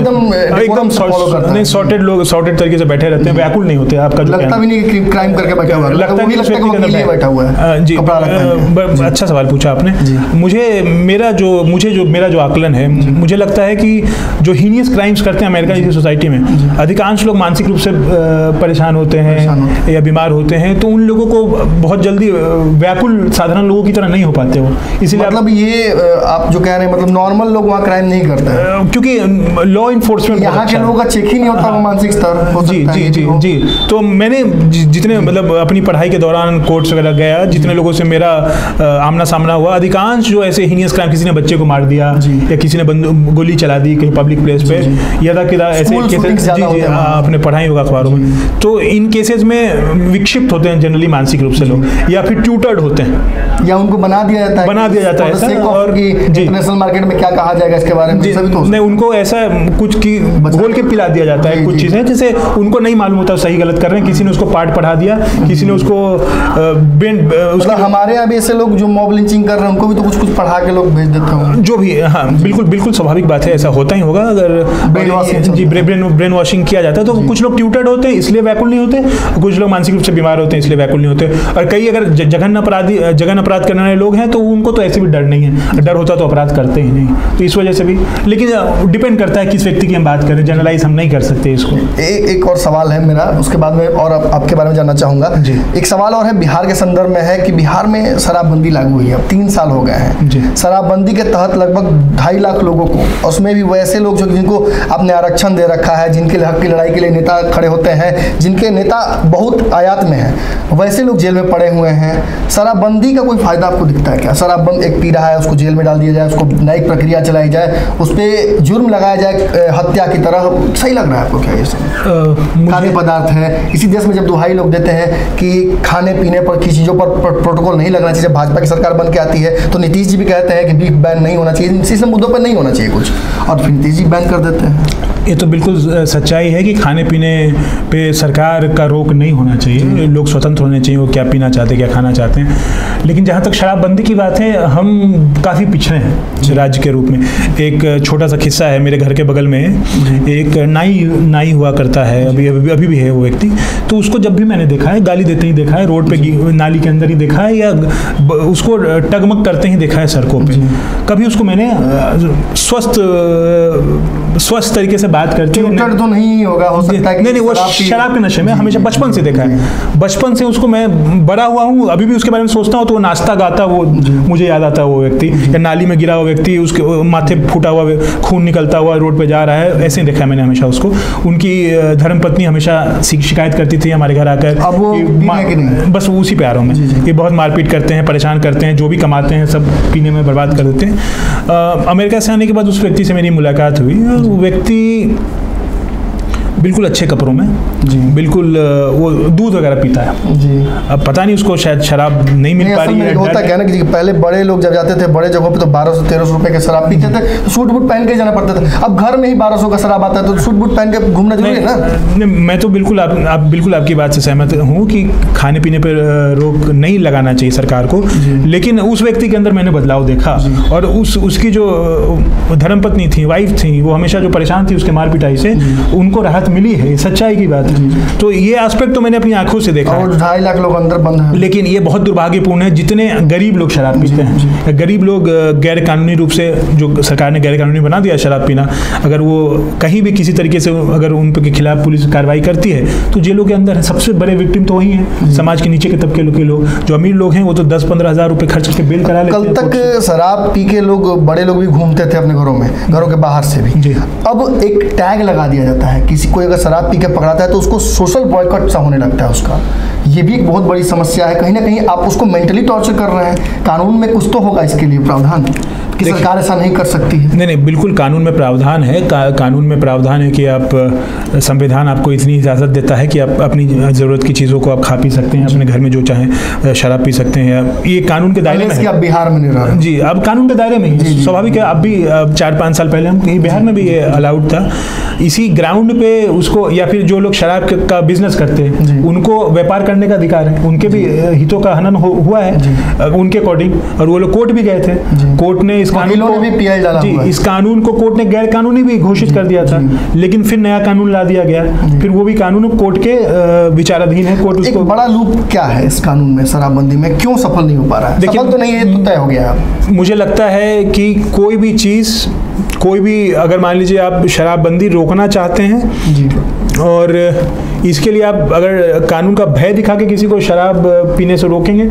एकदम सॉर्टेड तरीके से बैठे रहते हैं, व्याकुल नहीं होते। आपका जो लगता भी नहीं कि क्राइम करके बैठा हुआ है, लगता नहीं कि बैठा हुआ है जी। अच्छा सवाल पूछा आपने। मेरा जो आकलन है, मुझे लगता है कि जो हीनियस क्राइम्स करते हैं अमेरिका जैसी सोसाइटी में, अधिकांश लोग मानसिक रूप से परेशान होते हैं या बीमार होते हैं, तो उन लोगों को बहुत जल्दी व्याकुल साधारण लोगों की तरह नहीं हो पाते वो। इसलिए मतलब ये आप जो कह रहे हैं, मतलब नॉर्मल लोग वहाँ क्राइम नहीं करते, क्योंकि लॉ इन्फोर्समेंट यहाँ के लोगों का चेक ही नहीं होता वो मानसिक स्तर। जी। तो मैंने जितने मतलब अपनी पढ़ाई के दौरान कोर्ट्स वगैरह गया, जितने लोगों से मेरा आमना सामना हुआ, अधिकांश जो ऐसे हीनियस क्राइम, किसी ने बच्चे को मार दिया या किसी ने गोली चला दी कहीं पब्लिक प्लेस पे, या ऐसे केसेस आपने पढ़ाई होगा अखबारों में, तो इन केसेस में विक्षिप्त होते हैं जनरली मानसिक रूप से लोग, या फिर ट्यूटर्ड होते हैं, या उनको बना दिया जाता है और इंटरनेशनल मार्केट में क्या कहा जाएगा इसके बारे में, नहीं उनको ऐसा कुछ की घोल के पिला दिया जाता है। कुछ चीज़ें जैसे उनको नहीं मालूम होता सही गलत कर रहे हैं, किसी ने उसको पाठ पढ़ा दिया, किसी ने उसको मतलब हमारे यहाँ भी ऐसे लोग जो मॉब लिंचिंग कर रहे हैं उनको भी तो कुछ पढ़ा के लोग भेज देते हैं, जो भी। हाँ बिल्कुल स्वाभाविक बात है, ऐसा होता ही होगा। अगर ब्रेन वॉशिंग किया जाता है तो कुछ लोग ट्यूटर्ड होते हैं इसलिए व्याकुल नहीं होते, कुछ लोग मानसिक रूप से बीमार होते हैं इसलिए व्याकुल नहीं होते। और कई अगर जघन्य अपराध करने वाले लोग हैं तो उनको तो ऐसे भी डर नहीं है, डर होता तो अपराध करते ही नहीं, तो इस वजह से भी। लेकिन डिपेंड करता है किस व्यक्ति की हम बात करें, जनरलाइज हम नहीं कर सकते इसको। एक और सवाल है मेरा, उसके बाद में और आपके बारे में जानना चाहूँगा। एक सवाल और है, बिहार के संदर्भ में है कि बिहार में शराबबंदी लागू हुई है, अब 3 साल हो गए हैं। शराबबंदी के तहत लगभग 2.5 लाख लोगों को, उसमें भी वैसे लोग जो जिनको आपने आरक्षण दे रखा है, जिनके हक की लड़ाई के लिए नेता खड़े होते हैं, जिनके नेता बहुत आयात में हैं, वैसे लोग जेल में पड़े हुए हैं। शराबबंदी का कोई फायदा आपको दिखता है क्या? शराबबंद एक पी रहा है, उसको जेल में डाल दिया जाए, उसको न्यायिक प्रक्रिया चलाई जाए, उस पर जुर्म लगाया जाए हत्या की तरह, सही लग रहा है आपको क्या ये सब? खाद्य पदार्थ है, इसी देश में जब दुहाई लोग देते हैं कि खाने पीने पर किसी चीज़ों पर प्रोटोकॉल नहीं लगना चाहिए, भाजपा की सरकार बन के आती है तो नीतीश जी भी कहते हैं कि बीफ बैन नहीं होना चाहिए, इसी सब मुद्दों पर नहीं होना चाहिए कुछ, और फिर नीतीश जी बैन कर देते हैं। ये तो बिल्कुल सच्चाई है कि खाने पीने पे सरकार का रोक नहीं होना चाहिए, लोग स्वतंत्र होने चाहिए, वो क्या पीना चाहते हैं, क्या खाना चाहते हैं। लेकिन जहाँ तक शराबबंदी की बात है, हम काफ़ी पिछड़े हैं राज्य के रूप में। एक छोटा सा किस्सा है, मेरे घर के बगल में एक नाई हुआ करता है, अभी भी है वो व्यक्ति, तो उसको जब भी मैंने देखा है गाली देते ही देखा है, रोड पे नाली के अंदर ही देखा है, या उसको टगमग करते ही देखा है सड़कों पे। कभी उसको मैंने स्वस्थ तरीके से बात करते हैं तो नहीं होगा, हो सकता है कि नहीं, वो शराब के नशे में हमेशा बचपन से देखा है, बचपन से उसको मैं बड़ा हुआ हूँ, अभी भी उसके बारे में सोचता हूँ तो वो नाचता गाता वो मुझे याद आता है, वो व्यक्ति, या नाली में गिरा हुआ व्यक्ति, उसके माथे फूटा हुआ खून निकलता हुआ रोड पे जा रहा है, ऐसे ही देखा है मैंने हमेशा उसको। उनकी धर्मपत्नी हमेशा शिकायत करती थी हमारे घर आकर, अब वो बस उसी पे आ रहा हूँ मैं, ये बहुत मारपीट करते हैं, परेशान करते हैं, जो भी कमाते हैं सब पीने में बर्बाद कर देते हैं। अमेरिका से आने के बाद उस व्यक्ति से मेरी मुलाकात हुई, और वो व्यक्ति बिल्कुल अच्छे कपड़ों में जी, बिल्कुल वो दूध वगैरह पीता है जी। अब पता नहीं उसको शायद शराब नहीं मिल पा रही है। होता क्या ना कि पहले बड़े लोग जब जाते थे बड़े जगहों पे तो 1200-1300 रुपए के शराब पीते थे, तो सूट बूट पहन के जाना पड़ता था। अब घर में ही 1200 का शराब आता है तो सूट बूट पहन के घूमना जरूरी है ना। मैं तो बिल्कुल बिल्कुल आपकी बात से सहमत हूँ कि खाने पीने पर रोक नहीं लगाना चाहिए सरकार को, लेकिन उस व्यक्ति के अंदर मैंने बदलाव देखा। और उसकी जो धर्मपत्नी थी, वाइफ थी, वो हमेशा जो परेशान थी उसके मार पिटाई से, उनको राहत मिली है, सच्चाई की बात है। तो ये एस्पेक्ट तो मैंने अपनी आंखों से देखा और 2.5 लाख लोग अंदर बंद हैं। लेकिन ये बहुत दुर्भाग्यपूर्ण है, जितने गरीब लोग शराब पीते हैं, गरीब लोग गैर कानूनी रूप से, जो सरकार ने गैर कानूनी बना दिया शराब पीना, अगर वो कहीं भी किसी तरीके से अगर उन के खिलाफ पुलिस कार्रवाई करती है तो जेलों के अंदर सबसे बड़े विक्टिम तो वही हैं, समाज के नीचे के तबके के लोग। जो अमीर लोग हैं वो तो 10-15 हज़ार रुपए खर्च करके बेल करा लेते हैं। कल तक शराब पी के लोग, बड़े लोग भी घूमते थे अपने घरों में, घरों के बाहर से भी। अब एक टैग लगा दिया जाता है, किसी कोई अगर शराब पी के पकड़ाता है तो उसको सोशल बॉयकॉट सा होने लगता है उसका। ये भी एक बहुत बड़ी समस्या है। कहीं ना कहीं आप उसको मेंटली टॉर्चर कर रहे हैं। कानून में कुछ तो होगा इसके लिए प्रावधान कि सरकार ऐसा नहीं कर सकती है। नहीं, बिल्कुल कानून में प्रावधान है। कानून में प्रावधान है कि आप, संविधान आपको इतनी इजाज़त देता है कि आप अपनी ज़रूरत की चीज़ों को आप खा पी सकते हैं, अपने घर में जो चाहें शराब पी सकते हैं। ये कानून के दायरे में है। अब बिहार में नहीं रहा जी, अब कानून के दायरे में ही स्वाभाविक है। अब भी 4-5 साल पहले हम कहीं बिहार में भी ये अलाउड था। इसी ग्राउंड पे उसको, या फिर जो लोग शराब का बिजनेस करते हैं उनको व्यापार करने का अधिकार है, उनके भी हितों का हनन हुआ है उनके अकॉर्डिंग, और वो लोग कोर्ट भी गए थे। कोर्ट ने इस कानून को भी पीएल डाला जी, इस कानून को कोर्ट ने गैर कानूनी भी घोषित कर दिया था, लेकिन फिर नया कानून ला दिया गया। फिर वो भी कानून कोर्ट के विचाराधीन है। कोर्ट उसको, एक बड़ा लूप क्या है इस कानून में, शराबबंदी में क्यों सफल नहीं हो पा रहा है? सफल तो नहीं, ये तो तय हो गया। मुझे लगता है कि कोई भी चीज़, कोई भी, अगर मान लीजिए आप शराबबंदी रोकना चाहते हैं जी, और इसके लिए आप अगर कानून का भय दिखा के किसी को शराब पीने से रोकेंगे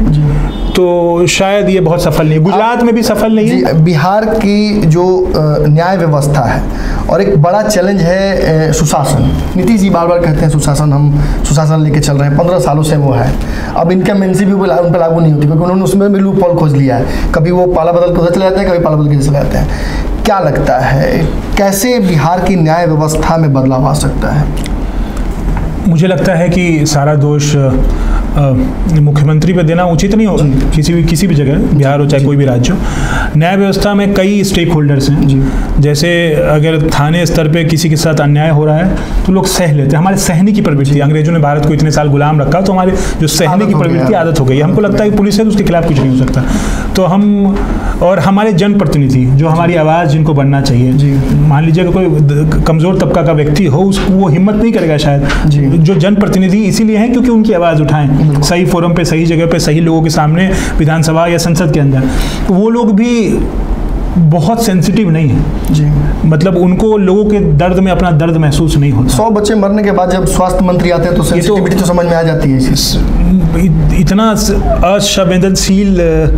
तो शायद ये बहुत सफल नहीं। गुजरात में भी सफल नहीं है। बिहार की जो न्याय व्यवस्था है और एक बड़ा चैलेंज है सुशासन। नीतीश जी बार बार कहते हैं सुशासन, हम सुशासन लेके चल रहे हैं, 15 सालों से वो है। अब इनकम्बेंसी भी उन पर लागू नहीं होती क्योंकि उन्होंने उसमें भी लूप होल खोज लिया है। कभी वो पाला बदल के उधर चले जाते हैं, कभी पाला बदल के इधर चले जाते हैं। क्या लगता है कैसे बिहार की न्याय व्यवस्था में बदलाव आ सकता है? मुझे लगता है कि सारा दोष मुख्यमंत्री पे देना उचित नहीं होगा। किसी भी जगह, बिहार हो चाहे कोई भी राज्य हो, न्याय व्यवस्था में कई स्टेक होल्डर्स हैं। जैसे अगर थाने स्तर पे किसी के साथ अन्याय हो रहा है तो लोग सह लेते हैं। हमारे सहने की प्रवृत्ति, अंग्रेजों ने भारत को इतने साल गुलाम रखा तो हमारे जो सहने की प्रवृत्ति आदत हो गई। हमको लगता है कि पुलिस है तो उसके खिलाफ कुछ नहीं हो सकता। तो हम, और हमारे जनप्रतिनिधि जो हमारी आवाज़ जिनको बनना चाहिए, मान लीजिए अगर कोई कमज़ोर तबका का व्यक्ति हो, उसको वो हिम्मत नहीं करेगा शायद। जो जनप्रतिनिधि इसीलिए हैं क्योंकि उनकी आवाज़ उठाएं सही फोरम पे, सही जगह पे, सही लोगों के सामने, विधानसभा या संसद के अंदर। वो लोग भी बहुत सेंसिटिव नहीं है जी, मतलब उनको लोगों के दर्द में अपना दर्द महसूस नहीं होता। 100 बच्चे मरने के बाद जब स्वास्थ्य मंत्री आते हैं तो सेंसिटिविटी तो समझ में आ जाती है। इतना असंवेदनशील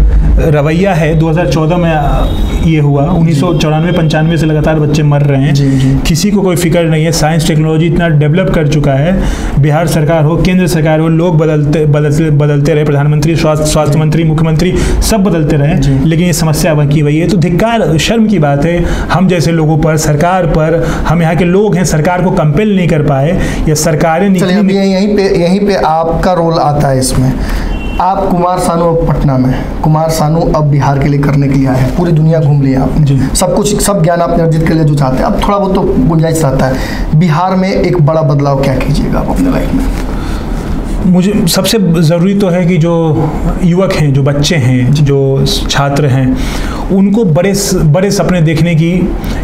रवैया है। 2014 में ये हुआ, 1994-95 से लगातार बच्चे मर रहे हैं। जी। किसी को कोई फिक्र नहीं है। साइंस टेक्नोलॉजी इतना डेवलप कर चुका है। बिहार सरकार हो, केंद्र सरकार हो, लोग बदलते रहे, प्रधानमंत्री, स्वास्थ्य मंत्री, मुख्यमंत्री सब बदलते रहे, लेकिन ये समस्या वही वही है। तो धिक्कार, शर्म की बात है हम जैसे लोगों पर, सरकार पर। हम यहाँ के लोग हैं, सरकार को कंपेल नहीं कर पाए, या सरकारें यहीं पे आपका रोल आता है इसमें। आप कुमार सानू अब पटना में, कुमार सानू अब बिहार के लिए करने के लिए आए हैं, पूरी दुनिया घूम लिया आपने, सब कुछ, सब ज्ञान आपने अर्जित कर लिया जो चाहते हैं। अब थोड़ा बहुत तो गुंजाइश रहता है। बिहार में एक बड़ा बदलाव क्या कीजिएगा आप अपने लाइफ में? मुझे सबसे ज़रूरी तो है कि जो युवक हैं, जो बच्चे हैं, जो छात्र हैं, उनको बड़े सपने देखने की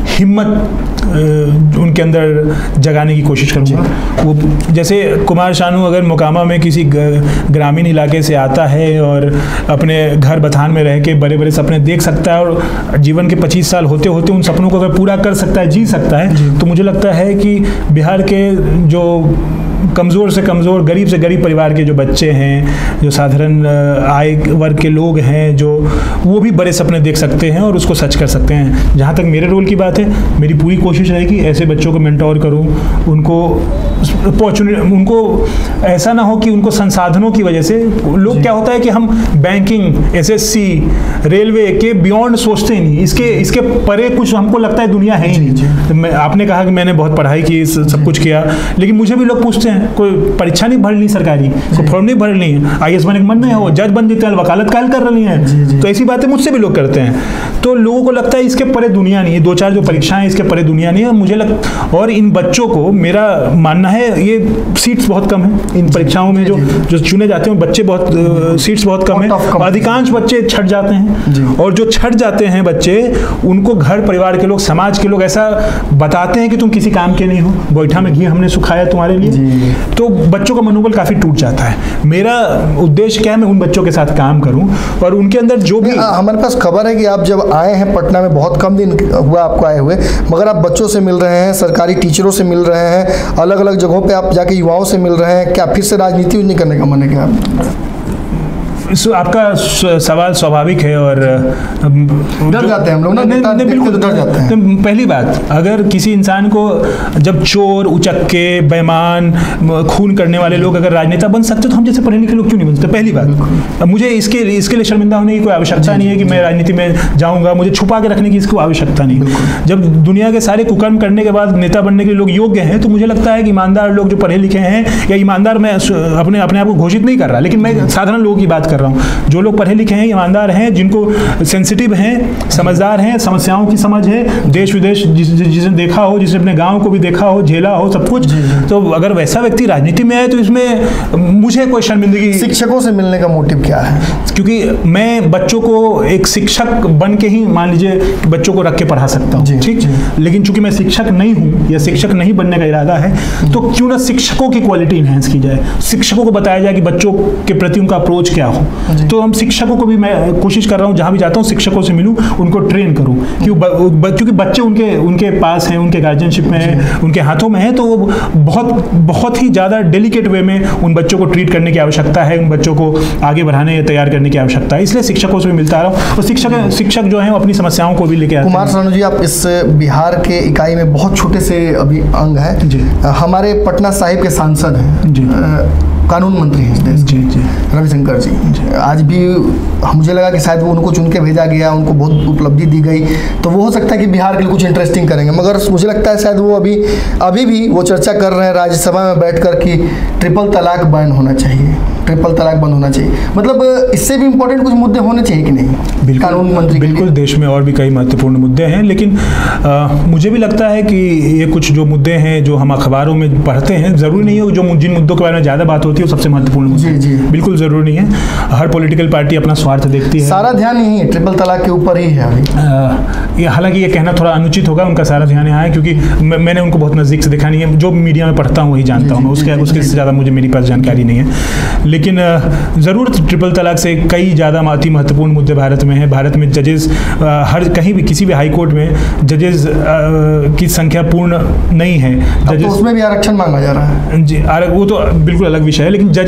हिम्मत उनके अंदर जगाने की कोशिश करूँगा। वो जैसे कुमार शानू अगर मोकामा में किसी ग्रामीण इलाके से आता है और अपने घर बथान में रह के बड़े बड़े सपने देख सकता है और जीवन के 25 साल होते होते उन सपनों को अगर पूरा कर सकता है, जी सकता है, तो मुझे लगता है कि बिहार के जो कमज़ोर से कमज़ोर, गरीब से गरीब परिवार के जो बच्चे हैं, जो साधारण आय वर्ग के लोग हैं, जो वो भी बड़े सपने देख सकते हैं और उसको सच कर सकते हैं। जहाँ तक मेरे रोल की बात है, मेरी पूरी कोशिश रहेगी ऐसे बच्चों को मेंटोर करूँ, उनको अपॉर्चुनिटी, उनको ऐसा ना हो कि उनको संसाधनों की वजह से लोग, क्या होता है कि हम बैंकिंग, SSC, रेलवे के बियॉन्ड सोचते ही नहीं, इसके परे कुछ हमको लगता है दुनिया है ही नहीं। आपने कहा कि मैंने बहुत पढ़ाई की, सब कुछ किया, लेकिन मुझे भी लोग पूछते हैं, कोई परीक्षा नहीं भरनी सरकारी, कोई फॉर्म नहीं भरनी है, IAS बनने के मन में हो, जज बन देते हैं, वकालत काल कर रही हैं, तो ऐसी बातें मुझसे भी लोग करते हैं। तो लोगों को लगता है इसके परे दुनिया नहीं है, 2-4 जो परीक्षाएं इसके परे दुनिया नहीं है। मुझे और इन बच्चों को, मेरा मानना है, ये सीट्स बहुत कम है इन परीक्षाओं में, जो चुने जाते हैं बच्चे, बहुत सीट्स बहुत कम है, अधिकांश बच्चे छट जाते हैं, और जो छट जाते हैं बच्चे, उनको घर परिवार के लोग, समाज के लोग ऐसा बताते हैं कि तुम किसी काम के नहीं हो, गोईठा में घी हमने सुखाया तुम्हारे लिए, तो बच्चों का मनोबल काफी टूट जाता है। मेरा उद्देश्य क्या है, मैं उन बच्चों के साथ काम करूं और उनके अंदर जो भी, हमारे पास खबर है कि आप जब आए हैं पटना में, बहुत कम दिन हुआ आपको आए हुए, मगर आप बच्चों से मिल रहे हैं, सरकारी टीचरों से मिल रहे हैं, अलग अलग जगहों पे आप जाके युवाओं से मिल रहे हैं, क्या फिर से राजनीति नहीं करने का मन है क्या? आपका सवाल स्वाभाविक है, और डर जाते हैं हम लोग ना, बिल्कुल डर जाते हैं। तो पहली बात, अगर किसी इंसान को, जब चोर, उचक्के, बेईमान, खून करने वाले लोग अगर राजनेता बन सकते तो हम जैसे पढ़े लिखे लोग क्यों नहीं बन सकते? पहली बात, मुझे इसके लिए शर्मिंदा होने की कोई आवश्यकता नहीं है कि मैं राजनीति में जाऊंगा, मुझे छुपा के रखने की इसको आवश्यकता नहीं। जब दुनिया के सारे कुकर्म करने के बाद नेता बनने के लिए लोग योग्य हैं, तो मुझे लगता है कि ईमानदार लोग जो पढ़े लिखे हैं, या ईमानदार, मैं अपने आप को घोषित नहीं कर रहा, लेकिन मैं साधारण लोगों की बात कर रहा हूँ, जो लोग पढ़े लिखे हैं, ईमानदार हैं, जिनको सेंसिटिव हैं, समझदार हैं, समस्याओं की समझ है, देश विदेश जिसने देखा हो, जिसने अपने गांव को भी देखा हो, झेला हो, सब कुछ, तो अगर वैसा व्यक्ति राजनीति में आए तो इसमें मुझे कोई शर्मिंदगी। शिक्षकों से मिलने का मोटिव क्या है? क्योंकि मैं बच्चों को एक शिक्षक बन के ही, मान लीजिए, बच्चों को रख के पढ़ा सकता हूँ, ठीक, लेकिन चूंकि मैं शिक्षक नहीं हूँ या शिक्षक नहीं बनने का इरादा है, तो क्यों ना शिक्षकों की क्वालिटी इनहेंस की जाए, शिक्षकों को बताया जाए कि बच्चों के प्रति उनका अप्रोच क्या हो। तो हम शिक्षकों को भी, मैं कोशिश कर रहा हूँ जहाँ भी जाता हूँ शिक्षकों से मिलूँ, उनको ट्रेन करूँ, क्योंकि बच्चे उनके पास हैं, उनके गार्जियनशिप में है, उनके हाथों में है, तो वो बहुत ही ज़्यादा डेलिकेट वे में उन बच्चों को ट्रीट करने की आवश्यकता है, उन बच्चों को आगे बढ़ाने या तैयार करने की आवश्यकता है। इसलिए शिक्षकों से भी मिलता रहा हूँ, और शिक्षक जो हैं अपनी समस्याओं को भी लेके आते हैं। कुमार सानू जी, आप इस बिहार के इकाई में बहुत छोटे से अभी अंग है, हमारे पटना साहिब के सांसद हैं, कानून मंत्री हैं इस देश के, रविशंकर जी। आज भी मुझे लगा कि शायद वो उनको चुन के भेजा गया, उनको बहुत उपलब्धि दी गई, तो वो हो सकता है कि बिहार के लिए कुछ इंटरेस्टिंग करेंगे, मगर मुझे लगता है शायद वो अभी भी वो चर्चा कर रहे हैं राज्यसभा में बैठकर कि ट्रिपल तलाक बैन होना चाहिए, ट्रिपल तलाक बंद होना चाहिए। मतलब इससे भी इम्पोर्टेंट कुछ मुद्दे होने चाहिए कि नहीं? कानून मंत्री, बिल्कुल, देश में और भी कई महत्वपूर्ण मुद्दे हैं, लेकिन मुझे भी लगता है कि ये कुछ जो मुद्दे हैं जो हम अखबारों में पढ़ते हैं, जरूरी नहीं है जो जिन मुद्दों के बारे में ज़्यादा बात होती है वो सबसे महत्वपूर्ण मुद्दे, जी, बिल्कुल जरूरी नहीं है। हर पॉलिटिकल पार्टी अपना स्वार्थ देखती है, सारा ध्यान यही है, ट्रिपल तलाक के ऊपर ही है अभी। हालांकि ये कहना थोड़ा अनुचित होगा, उनका सारा ध्यान यहाँ है, क्योंकि मैंने उनको बहुत नज़दीक से देखा नहीं है, जो मीडिया में पढ़ता हूँ वही जानता हूँ, उसके से ज़्यादा मेरे पास जानकारी नहीं है। लेकिन ज़रूर ट्रिपल तलाक से कई ज़्यादा अति महत्वपूर्ण मुद्दे भारत में हैं। भारत में जजेस, हर कहीं भी किसी भी हाई कोर्ट में जजेस की संख्या पूर्ण नहीं है, जजेस, तो उसमें भी आरक्षण मांगा जा रहा है जी, वो तो बिल्कुल अलग विषय है, लेकिन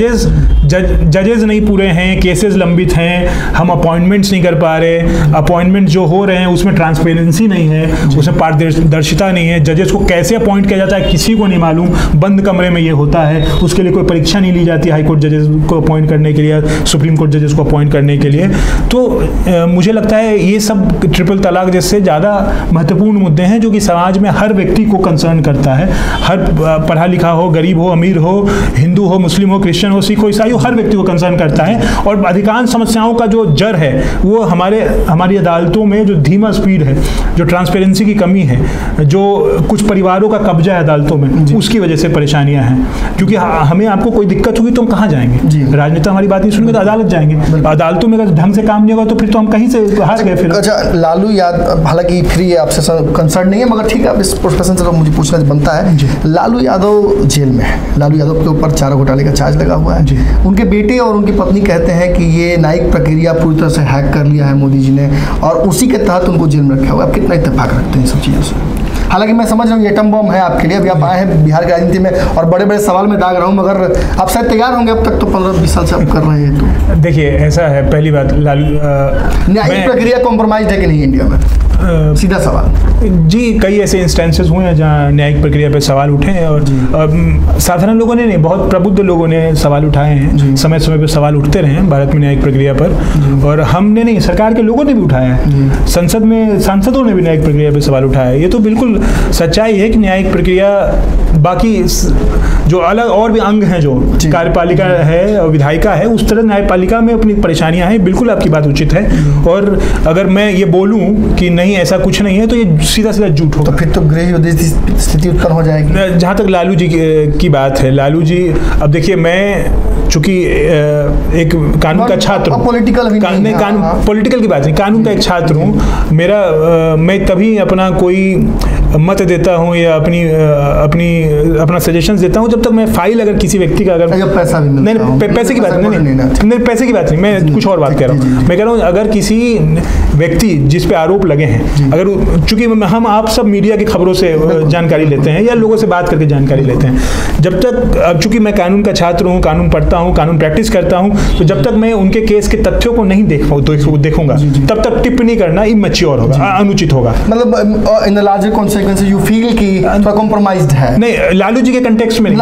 जजेस नहीं पूरे हैं, केसेस लंबित हैं, हम अपॉइंटमेंट्स नहीं कर पा रहे, अपॉइंटमेंट जो हो रहे हैं उसमें ट्रांसपेरेंसी नहीं है, उसमें पारदर्शिता नहीं है, जजेस को कैसे अपॉइंट किया जाता है किसी को नहीं मालूम, बंद कमरे में ये होता है, उसके लिए कोई परीक्षा नहीं ली जाती हाई कोर्ट जजेस को अपॉइंट करने के लिए, सुप्रीम कोर्ट जजेस को अपॉइंट करने के लिए। तो मुझे लगता है ये सब ट्रिपल तलाक जैसे ज़्यादा महत्वपूर्ण मुद्दे हैं जो कि समाज में हर व्यक्ति को कंसर्न करता है, हर पढ़ा लिखा हो, गरीब हो, अमीर हो, हिंदू हो, मुस्लिम हो, क्रिश्चियन हो, सिख हो, ईसाई हो, हर व्यक्ति को कंसर्न करता है। और अधिकांश समस्याओं का जो जड़ है वो हमारी अदालतों में जो धीमा स्पीड है, जो ट्रांसपेरेंसी की कमी है, जो कुछ परिवारों का कब्जा है अदालतों में, उसकी वजह से परेशानियां हैं। क्योंकि हमें आपको कोई दिक्कत होगी तो हम कहाँ जाएंगे? राजनेता हमारी बात नहीं सुनेंगे तो अदालत जाएंगे, अदालतों में अगर ढंग से काम नहीं होगा तो फिर तो हम कहीं से हार गए। फिर अच्छा, लालू यादव, हालांकि फ्री आपसे कंसर्न नहीं है, मगर ठीक है, अब इस प्रोफेशन से तो मुझे पूछना बनता है। लालू यादव जेल में है, लालू यादव के ऊपर चारा घोटाले का चार्ज लगा हुआ है। उनके बेटे और उनकी पत्नी कहते हैं कि ये न्यायिक प्रक्रिया पूरी तरह से हैक कर लिया है मोदी जी ने, और उसी के तहत उनको जेल में रखा हुआ है। आप कितना इत्तेफाक रखते हैं इन सब चीज़ों से? हालांकि मैं समझ रहा हूँ ये एटम बम है आपके लिए, अभी आप आए हैं बिहार की राजनीति में और बड़े बड़े सवाल में दाग रहा हूँ, मगर आप शायद तैयार होंगे, अब तक तो 15-20 साल से आप कर रहे हैं। तो देखिए ऐसा है, पहली बात न्यायिक प्रक्रिया कॉम्प्रोमाइज है कि नहीं इंडिया में? सीधा सवाल जी, कई ऐसे इंस्टेंसेस हुए हैं जहाँ न्यायिक प्रक्रिया पे सवाल उठे हैं और साधारण लोगों ने नहीं, बहुत प्रबुद्ध लोगों ने सवाल उठाए हैं, समय समय पे सवाल उठते रहे हैं भारत में न्यायिक प्रक्रिया पर, और हमने नहीं, सरकार के लोगों ने भी उठाया है, संसद में सांसदों ने भी न्यायिक प्रक्रिया पे सवाल उठाया है। ये तो बिल्कुल सच्चाई है कि न्यायिक प्रक्रिया, बाकी जो अलग और भी अंग हैं, जो कार्यपालिका है और विधायिका है, उस तरह न्यायपालिका में अपनी परेशानियां हैं, बिल्कुल आपकी बात उचित है। और अगर मैं ये बोलूं कि नहीं ऐसा कुछ नहीं है तो ये सीधा सीधा झूठ होगा। तो फिर तो गृह युद्ध स्थिति उत्पन्न हो जाएगी। जहाँ तक लालू जी की बात है, लालू जी, अब देखिए मैं चूंकि एक कानून का छात्र हूँ, पॉलिटिकल की बात नहीं, कानून का एक छात्र हूँ, मैं तभी अपना कोई मत देता हूँ या अपना सजेशंस देता हूँ जब तक मैं फाइल, अगर किसी व्यक्ति का अगर पैसा भी नहीं, पैसे की बात नहीं, पैसे की बात नहीं, मैं कुछ और बात कर रहा हूँ। मैं कह रहा हूँ अगर किसी व्यक्ति जिस पे आरोप लगे हैं, अगर चूंकि हम आप सब मीडिया की खबरों से जानकारी लेते हैं या लोगों से बात करके जानकारी लेते हैं, जब तक, अब चूंकि मैं कानून का छात्र हूँ, कानून पढ़ता हूँ, कानून प्रैक्टिस करता हूँ, तो जब तक मैं उनके केस के तथ्यों को नहीं देखूंगा तब तक टिप्पणी करना इमैच्योर होगा, अनुचित होगा। मतलब in the larger consequences you feel कि थोड़ा कॉम्प्रोमाइज्ड है? नहीं, लालू जी के कंटेक्स्ट में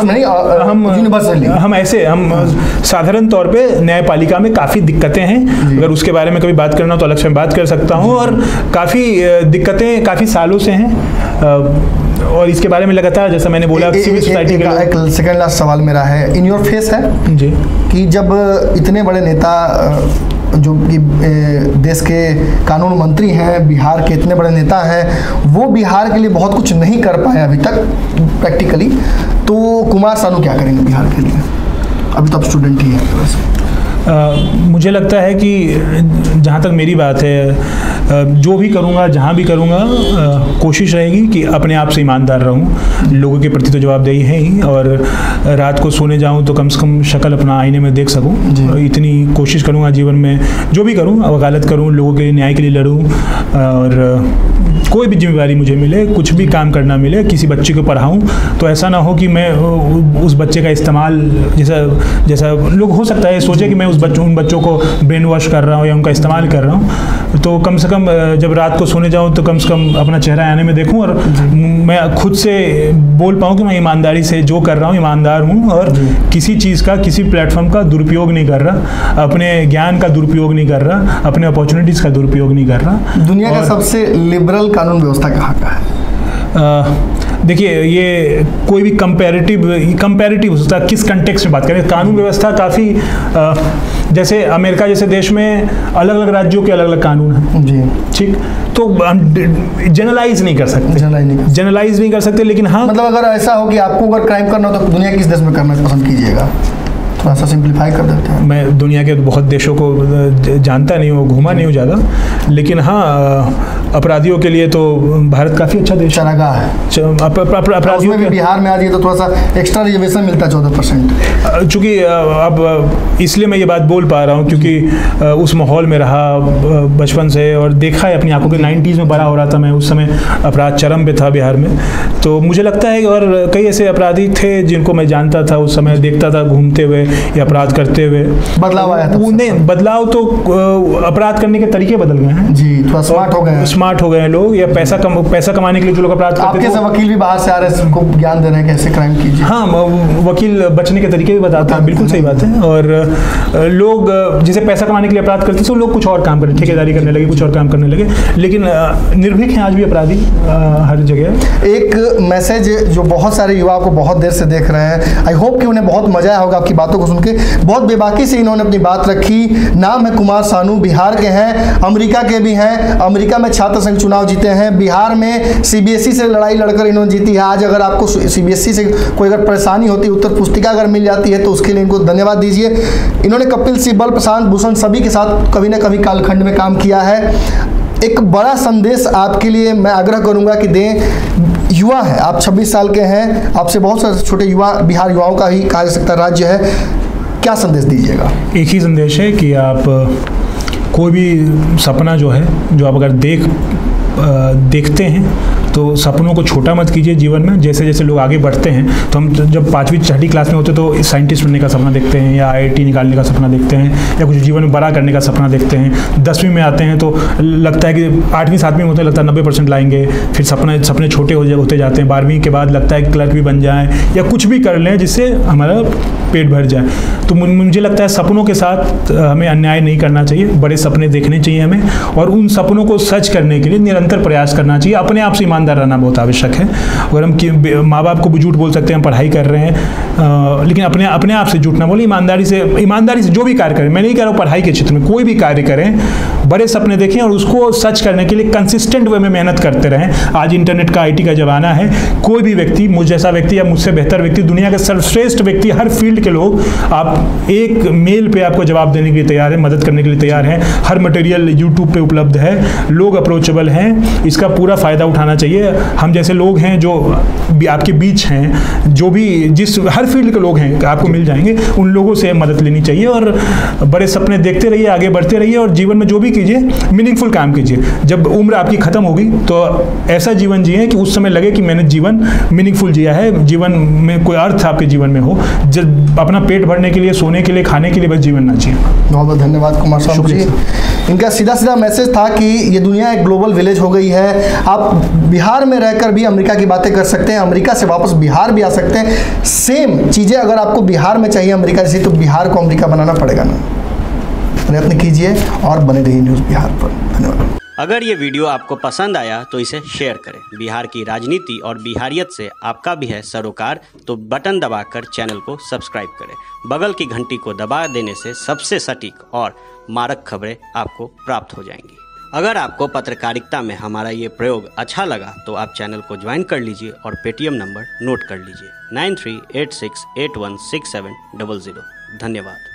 हम साधारण तौर पे न्यायपालिका में काफी दिक्कतें हैं, अगर उसके बारे में कभी बात करना तो अलग से बात कर सकता हूँ, और काफी दिक्कतें काफी सालों से हैं, और इसके बारे में लगातार, जैसा मैंने बोला, सिविल सोसाइटी का। एक सेकंड लास्ट सवाल मेरा है, इन योर फेस है जी, कि जब इतने बड़े नेता जो कि देश के कानून मंत्री हैं, बिहार के इतने बड़े नेता हैं, वो बिहार के लिए बहुत कुछ नहीं कर पाए अभी तक प्रैक्टिकली, तो कुमार सानू क्या करेंगे बिहार के लिए? अभी तो आप स्टूडेंट ही हैं। मुझे लगता है कि जहाँ तक मेरी बात है, जो भी करूँगा, जहाँ भी करूँगा, कोशिश रहेगी कि अपने आप से ईमानदार रहूँ, लोगों के प्रति तो जवाबदेही है ही, और रात को सोने जाऊँ तो कम से कम शक्ल अपना आईने में देख सकूँ, इतनी कोशिश करूँगा जीवन में। जो भी करूँ, वकालत करूँ, लोगों के न्याय के लिए लड़ूँ, और कोई भी जिम्मेदारी मुझे मिले, कुछ भी काम करना मिले, किसी बच्चे को पढ़ाऊँ, तो ऐसा ना हो कि मैं उस बच्चे का इस्तेमाल, जैसा लोग हो सकता है सोचे कि मैं उन बच्चों को ब्रेन वॉश कर रहा हूँ या उनका इस्तेमाल कर रहा हूँ। तो कम से कम जब रात को सोने जाऊँ तो कम से कम अपना चेहरा आने में देखूँ, और मैं खुद से बोल पाऊँ कि मैं ईमानदारी से जो कर रहा हूँ ईमानदार हूँ, और किसी चीज़ का, किसी प्लेटफॉर्म का दुरुपयोग नहीं कर रहा, अपने ज्ञान का दुरुपयोग नहीं कर रहा, अपने अपॉर्चुनिटीज़ का दुरुपयोग नहीं कर रहा। दुनिया का सबसे लिबरल कानून व्यवस्था कहाँ का है? देखिए, ये कोई भी कंपैरेटिव हो सकता है, किस कंटेक्स्ट में बात करें। कानून व्यवस्था काफ़ी, जैसे अमेरिका जैसे देश में अलग अलग राज्यों के अलग अलग कानून हैं जी, ठीक, तो हम जनरलाइज नहीं कर सकते, लेकिन हाँ, मतलब अगर ऐसा हो कि आपको अगर क्राइम करना हो तो दुनिया किस देश में करना पसंद कीजिएगा? थोड़ा सा सिंप्लीफाई कर देते हैं। मैं दुनिया के बहुत देशों को जानता नहीं हूँ, घूमा नहीं हूँ ज़्यादा, लेकिन हाँ, अपराधियों के लिए तो भारत काफ़ी अच्छा देश है। चरागाह है अपराधियों में। बिहार में आज ये तो थोड़ा सा एक्स्ट्रा रिजर्वेशन मिलता है 14%। चूँकि अब इसलिए मैं ये बात बोल पा रहा हूँ क्योंकि उस माहौल में रहा बचपन से, और देखा है अपनी आंखों के। 90s में बड़ा हो रहा था मैं, उस समय अपराध चरम पे था बिहार में, तो मुझे लगता है, और कई ऐसे अपराधी थे जिनको मैं जानता था उस समय, देखता था घूमते हुए या अपराध करते हुए। बदलाव आया था? नहीं, बदलाव तो अपराध करने के तरीके बदल गए हैं जी, थोड़ा स्मार्ट हो गए हैं लोग, या पैसा कमाने के लिए जो लोग अपराध करते थे। आपके वकील भी बाहर से आ रहे हैं, उनको ज्ञान दे रहे हैं कैसे क्राइम कीजिए। हाँ, वकील बचने के तरीके भी बताते हैं, बिल्कुल सही बात है। और लोग जैसे पैसा कमाने के लिए अपराध करते थे, लोग कुछ और काम करने, ठेकेदारी करने लगे, कुछ और काम करने लगे, लेकिन निर्भीक हैं आज भी अपराधी हर जगह। एक मैसेज जो बहुत सारे युवाओं को बहुत देर से देख रहे हैं, आई होप कि उन्हें बहुत मजा आया होगा आपकी बातों को सुन के। बहुत बेबाकी से इन्होंने अपनी बात रखी। नाम है कुमार सानू, बिहार के हैं, अमेरिका के भी हैं, अमेरिका में छात्र संघ चुनाव जीते हैं, बिहार में सीबीएसई से लड़ाई लड़कर इन्होंने जीती है। आज अगर आपको सीबीएसई से कोई अगर परेशानी होती है, उत्तर पुस्तिका अगर मिल जाती है, तो उसके लिए इनको धन्यवाद दीजिए। इन्होंने कपिल सिब्बल, प्रशांत भूषण सभी के साथ कभी ना कभी कालखंड में काम किया है। एक बड़ा संदेश आपके लिए मैं आग्रह करूंगा कि दें। युवा है आप, 26 साल के हैं, आपसे बहुत सारे छोटे युवा, बिहार युवाओं का ही कहा जा सकता राज्य है, क्या संदेश दीजिएगा? एक ही संदेश है कि आप कोई भी सपना जो है, जो आप अगर देखते हैं तो सपनों को छोटा मत कीजिए जीवन में। जैसे जैसे लोग आगे बढ़ते हैं, तो हम जब 5वीं 6ठी क्लास में होते तो साइंटिस्ट बनने का सपना देखते हैं, या IIT निकालने का सपना देखते हैं, या कुछ जीवन में बड़ा करने का सपना देखते हैं। 10वीं में आते हैं तो लगता है कि 8वीं 7वीं में होते लगता है 90% लाएंगे, फिर सपने छोटे होते जाते हैं। 12वीं के बाद लगता है कि क्लर्क भी बन जाएँ या कुछ भी कर लें जिससे हमारा पेट भर जाए। तो मुझे लगता है सपनों के साथ हमें अन्याय नहीं करना चाहिए, बड़े सपने देखने चाहिए हमें, और उन सपनों को सच करने के लिए निरंतर प्रयास करना चाहिए। अपने आप से ईमानदार रहना बहुत आवश्यक है। अगर हम माँ बाप को भी झूठ बोल सकते हैं, पढ़ाई कर रहे हैं, लेकिन अपने आप से झूठ ना बोले, ईमानदारी से जो भी कार्य करें। मैं नहीं कह रहा हूँ पढ़ाई के क्षेत्र में, कोई भी कार्य करें, बड़े सपने देखें और उसको सच करने के लिए कंसिस्टेंट वे में मेहनत करते रहें। आज इंटरनेट का IT का ज़माना है, कोई भी व्यक्ति, मुझ जैसा व्यक्ति या मुझसे बेहतर व्यक्ति, दुनिया के सर्वश्रेष्ठ व्यक्ति, हर फील्ड के लोग आप एक मेल पे आपको जवाब देने के लिए तैयार है, मदद करने के लिए तैयार हैं। हर मटेरियल यूट्यूब पे उपलब्ध है, लोग अप्रोचेबल हैं, इसका पूरा फ़ायदा उठाना चाहिए। हम जैसे लोग हैं जो आपके बीच हैं, जो भी हर फील्ड के लोग हैं आपको मिल जाएंगे, उन लोगों से मदद लेनी चाहिए और बड़े सपने देखते रहिए, आगे बढ़ते रहिए और जीवन में जो भी कीजिए मीनिंगफुल काम कीजिए। जब उम्र आपकी ख़त्म होगी तो ऐसा जीवन जिए कि उस समय लगे कि मैंने जीवन मीनिंगफुल जिया है, जीवन में कोई अर्थ आपके जीवन में हो। जब अपना पेट भरने के लिए, सोने के लिए, खाने के लिए बस जीवन ना जिए। बहुत बहुत धन्यवाद कुमार स्वामी जी। इनका सीधा मैसेज था कि ये दुनिया एक ग्लोबल विलेज हो गई है। आप बिहार में रहकर भी अमेरिका की बातें कर सकते हैं, अमेरिका से वापस बिहार भी आ सकते हैं। सेम चीज़ें अगर आपको बिहार में चाहिए अमेरिका जैसी, तो बिहार को अमेरिका बनाना पड़ेगा ना। प्रयत्न कीजिए और बने रहिए न्यूज़ बिहार पर। धन्यवाद। अगर ये वीडियो आपको पसंद आया तो इसे शेयर करें। बिहार की राजनीति और बिहारियत से आपका भी है सरोकार, तो बटन दबाकर चैनल को सब्सक्राइब करें। बगल की घंटी को दबा देने से सबसे सटीक और मारक खबरें आपको प्राप्त हो जाएंगी। अगर आपको पत्रकारिता में हमारा ये प्रयोग अच्छा लगा तो आप चैनल को ज्वाइन कर लीजिए और पेटीएम नंबर नोट कर लीजिए 9386816700। धन्यवाद।